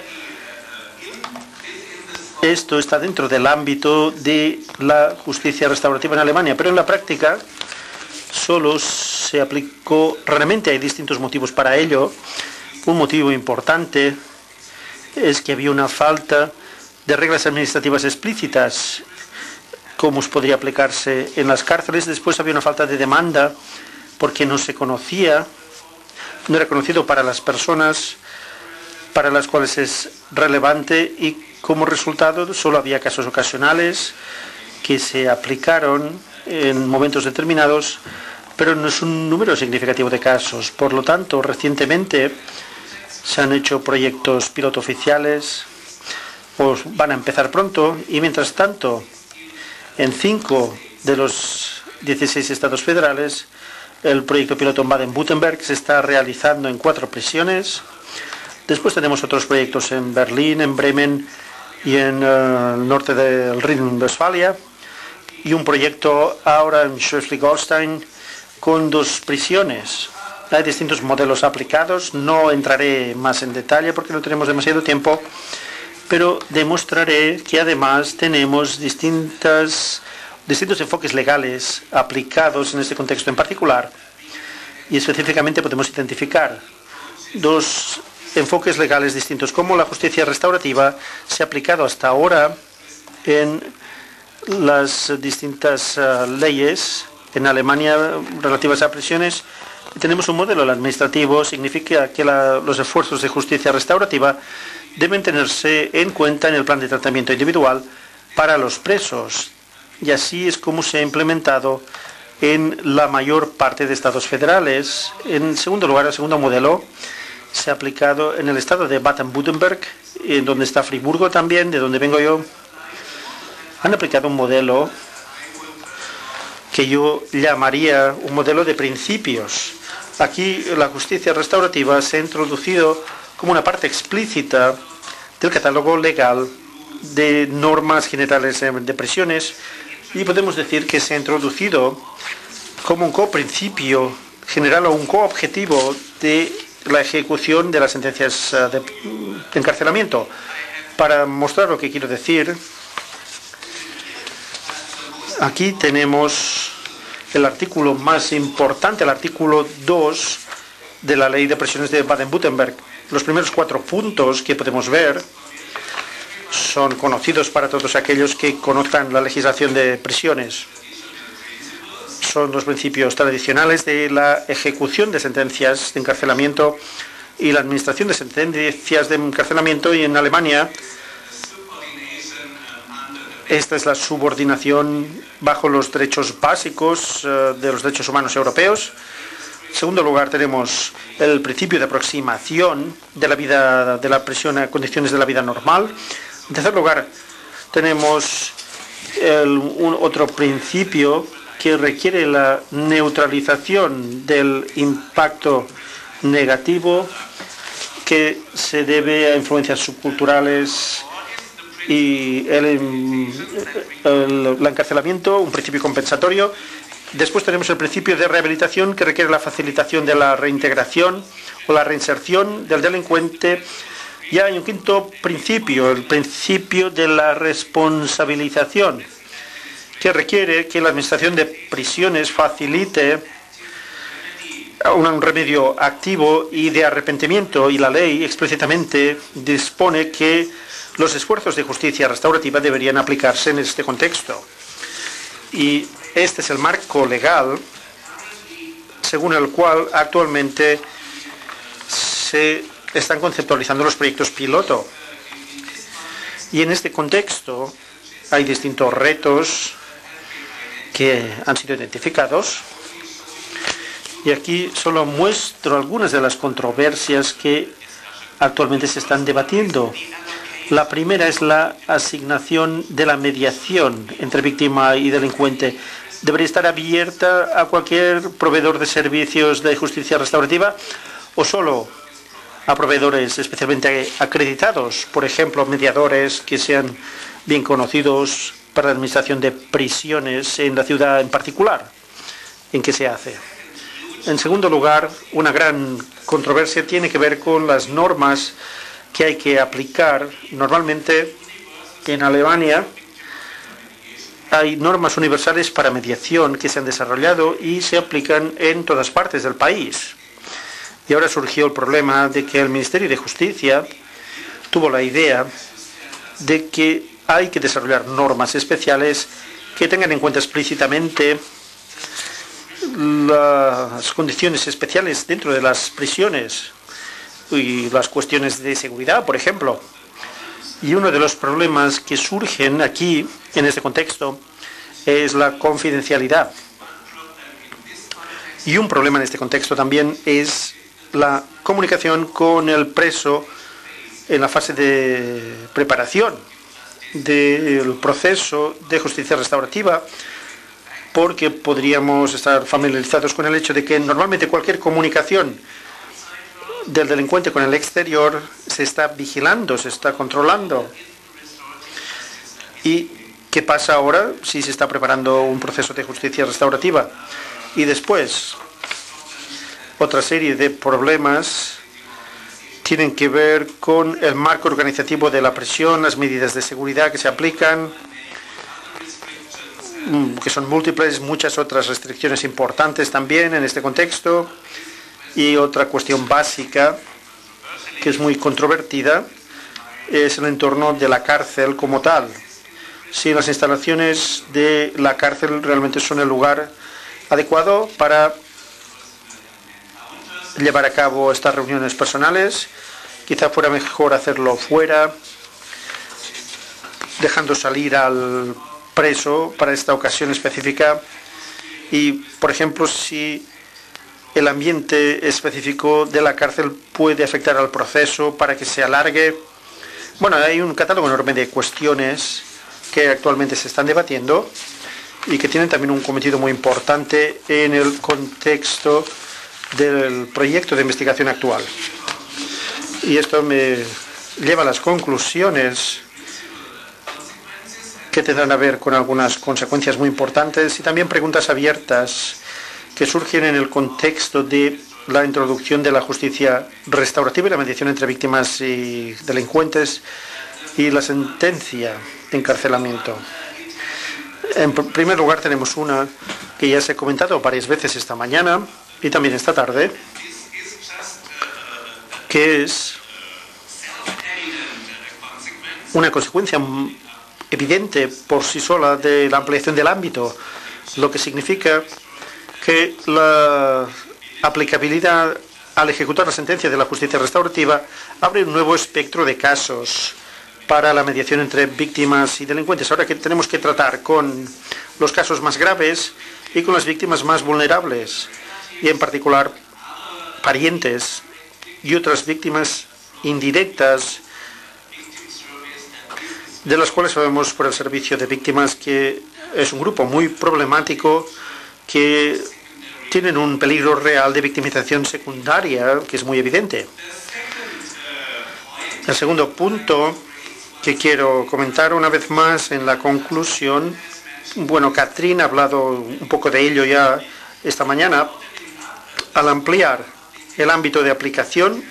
esto está dentro del ámbito de la justicia restaurativa en Alemania, pero en la práctica solo se aplicó raramente. Hay distintos motivos para ello. Un motivo importante es que había una falta de reglas administrativas explícitas, cómo podría aplicarse en las cárceles. Después había una falta de demanda porque no se conocía, no era conocido para las personas para las cuales es relevante, y como resultado solo había casos ocasionales que se aplicaron en momentos determinados, pero no es un número significativo de casos. Por lo tanto, recientemente se han hecho proyectos piloto oficiales, o van a empezar pronto, y mientras tanto, en 5 de los 16 estados federales, el proyecto piloto en Baden-Württemberg se está realizando en 4 prisiones. Después tenemos otros proyectos en Berlín, en Bremen y en el norte del Rin-Westfalia, y un proyecto ahora en Schleswig-Holstein con 2 prisiones. Hay distintos modelos aplicados. No entraré más en detalle porque no tenemos demasiado tiempo, pero demostraré que además tenemos distintos enfoques legales aplicados en este contexto en particular, y específicamente podemos identificar 2 enfoques legales distintos. Cómo la justicia restaurativa se ha aplicado hasta ahora en las distintas leyes en Alemania relativas a prisiones. Tenemos un modelo administrativo. Significa que los esfuerzos de justicia restaurativa deben tenerse en cuenta en el plan de tratamiento individual para los presos, y así es como se ha implementado en la mayor parte de estados federales. En segundo lugar, el segundo modelo se ha aplicado en el estado de Baden-Württemberg, en donde está Friburgo también, de donde vengo yo. Han aplicado un modelo que yo llamaría un modelo de principios. Aquí la justicia restaurativa se ha introducido como una parte explícita del catálogo legal de normas generales de prisiones, y podemos decir que se ha introducido como un coprincipio general o un coobjetivo de la ejecución de las sentencias de encarcelamiento. Para mostrar lo que quiero decir, aquí tenemos el artículo más importante, el artículo 2 de la Ley de Prisiones de Baden-Württemberg. Los primeros 4 puntos que podemos ver son conocidos para todos aquellos que conozcan la legislación de prisiones. Son los principios tradicionales de la ejecución de sentencias de encarcelamiento y la administración de sentencias de encarcelamiento, y en Alemania esta es la subordinación bajo los derechos básicos de los derechos humanos europeos. En segundo lugar, tenemos el principio de aproximación de la vida de la prisión a condiciones de la vida normal. En tercer lugar, tenemos otro principio que requiere la neutralización del impacto negativo que se debe a influencias subculturales y el encarcelamiento, un principio compensatorio. Después tenemos el principio de rehabilitación, que requiere la facilitación de la reintegración o la reinserción del delincuente. Y hay un quinto principio, el principio de la responsabilización, que requiere que la administración de prisiones facilite un remedio activo y de arrepentimiento, y la ley explícitamente dispone que los esfuerzos de justicia restaurativa deberían aplicarse en este contexto. Y este es el marco legal según el cual actualmente se están conceptualizando los proyectos piloto. Y en este contexto hay distintos retos que han sido identificados. Y aquí solo muestro algunas de las controversias que actualmente se están debatiendo. La primera es la asignación de la mediación entre víctima y delincuente. ¿Debería estar abierta a cualquier proveedor de servicios de justicia restaurativa o solo a proveedores especialmente acreditados? Por ejemplo, mediadores que sean bien conocidos para la administración de prisiones en la ciudad en particular en que se hace. En segundo lugar, una gran controversia tiene que ver con las normas que hay que aplicar. Normalmente en Alemania hay normas universales para mediación que se han desarrollado y se aplican en todas partes del país. Y ahora surgió el problema de que el Ministerio de Justicia tuvo la idea de que hay que desarrollar normas especiales que tengan en cuenta explícitamente las condiciones especiales dentro de las prisiones y las cuestiones de seguridad, por ejemplo. Y uno de los problemas que surgen aquí, en este contexto, es la confidencialidad. Y un problema en este contexto también es la comunicación con el preso en la fase de preparación del proceso de justicia restaurativa, porque podríamos estar familiarizados con el hecho de que normalmente cualquier comunicación del delincuente con el exterior se está vigilando, se está controlando. ¿Y qué pasa ahora si se está preparando un proceso de justicia restaurativa? Y después, otra serie de problemas tienen que ver con el marco organizativo de la prisión, las medidas de seguridad que se aplican, que son múltiples, muchas otras restricciones importantes también en este contexto. Y otra cuestión básica que es muy controvertida es el entorno de la cárcel como tal. Si las instalaciones de la cárcel realmente son el lugar adecuado para llevar a cabo estas reuniones personales, quizá fuera mejor hacerlo fuera, dejando salir al preso para esta ocasión específica. Y, por ejemplo, si el ambiente específico de la cárcel puede afectar al proceso para que se alargue. Bueno, hay un catálogo enorme de cuestiones que actualmente se están debatiendo y que tienen también un cometido muy importante en el contexto del proyecto de investigación actual. Y esto me lleva a las conclusiones que tendrán a ver con algunas consecuencias muy importantes y también preguntas abiertas que surgen en el contexto de la introducción de la justicia restaurativa y la mediación entre víctimas y delincuentes y la sentencia de encarcelamiento. En primer lugar, tenemos una que ya se ha comentado varias veces esta mañana y también esta tarde, que es una consecuencia evidente por sí sola de la ampliación del ámbito, lo que significa que la aplicabilidad al ejecutar la sentencia de la justicia restaurativa abre un nuevo espectro de casos para la mediación entre víctimas y delincuentes. Ahora que tenemos que tratar con los casos más graves y con las víctimas más vulnerables, y en particular parientes y otras víctimas indirectas, de las cuales sabemos por el Servicio de Víctimas que es un grupo muy problemático, que tienen un peligro real de victimización secundaria, que es muy evidente. El segundo punto que quiero comentar una vez más en la conclusión, bueno, Catherine ha hablado un poco de ello ya esta mañana, al ampliar el ámbito de aplicación,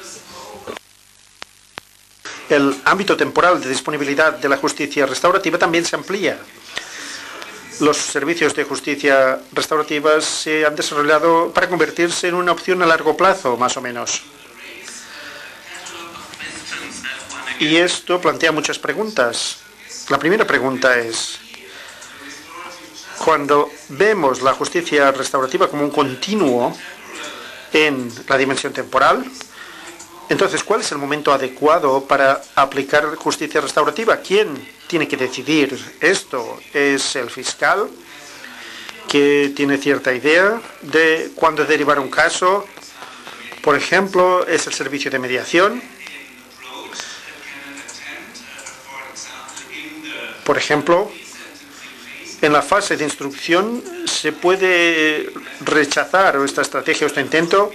el ámbito temporal de disponibilidad de la justicia restaurativa también se amplía. Los servicios de justicia restaurativa se han desarrollado para convertirse en una opción a largo plazo, más o menos. Y esto plantea muchas preguntas. La primera pregunta es, cuando vemos la justicia restaurativa como un continuo en la dimensión temporal, entonces, ¿cuál es el momento adecuado para aplicar justicia restaurativa? ¿Quién tiene que decidir esto? ¿Es el fiscal, que tiene cierta idea de cuándo derivar un caso? Por ejemplo, ¿es el servicio de mediación? Por ejemplo, en la fase de instrucción se puede rechazar esta estrategia o este intento,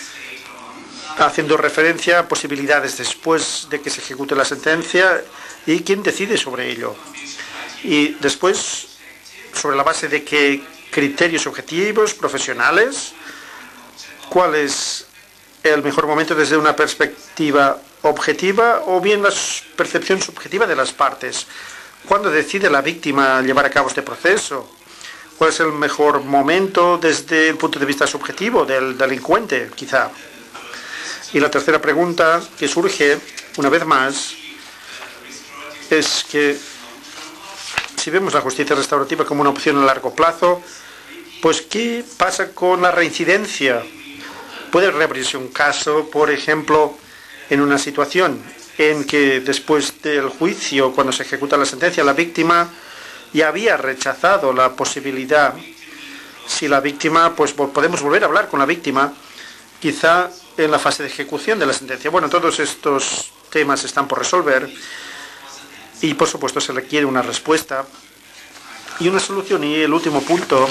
haciendo referencia a posibilidades después de que se ejecute la sentencia, y quién decide sobre ello. Y después, sobre la base de qué criterios objetivos, profesionales, cuál es el mejor momento desde una perspectiva objetiva o bien la percepción subjetiva de las partes. ¿Cuándo decide la víctima llevar a cabo este proceso? ¿Cuál es el mejor momento desde el punto de vista subjetivo del delincuente, quizá? Y la tercera pregunta que surge, una vez más, es que si vemos la justicia restaurativa como una opción a largo plazo, pues ¿qué pasa con la reincidencia? Puede reabrirse un caso, por ejemplo, en una situación en que después del juicio, cuando se ejecuta la sentencia, la víctima ya había rechazado la posibilidad. Si la víctima, pues podemos volver a hablar con la víctima, quizá en la fase de ejecución de la sentencia. Bueno, todos estos temas están por resolver y, por supuesto, se requiere una respuesta y una solución. Y el último punto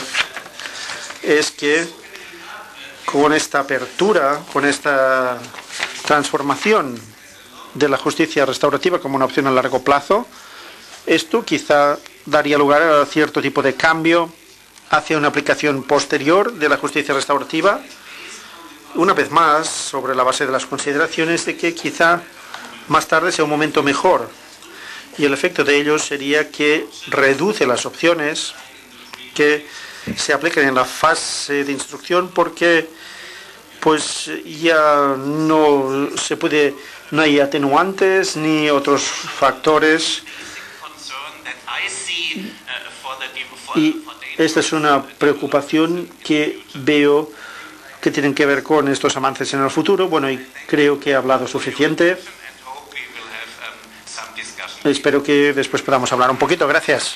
es que con esta apertura, con esta transformación de la justicia restaurativa como una opción a largo plazo, esto quizá daría lugar a cierto tipo de cambio hacia una aplicación posterior de la justicia restaurativa, una vez más sobre la base de las consideraciones de que quizá más tarde sea un momento mejor, y el efecto de ello sería que reduce las opciones que se aplican en la fase de instrucción, porque pues ya no se puede, no hay atenuantes ni otros factores, y esta es una preocupación que veo que tienen que ver con estos avances en el futuro. Bueno, y creo que he hablado suficiente. Espero que después podamos hablar un poquito. Gracias.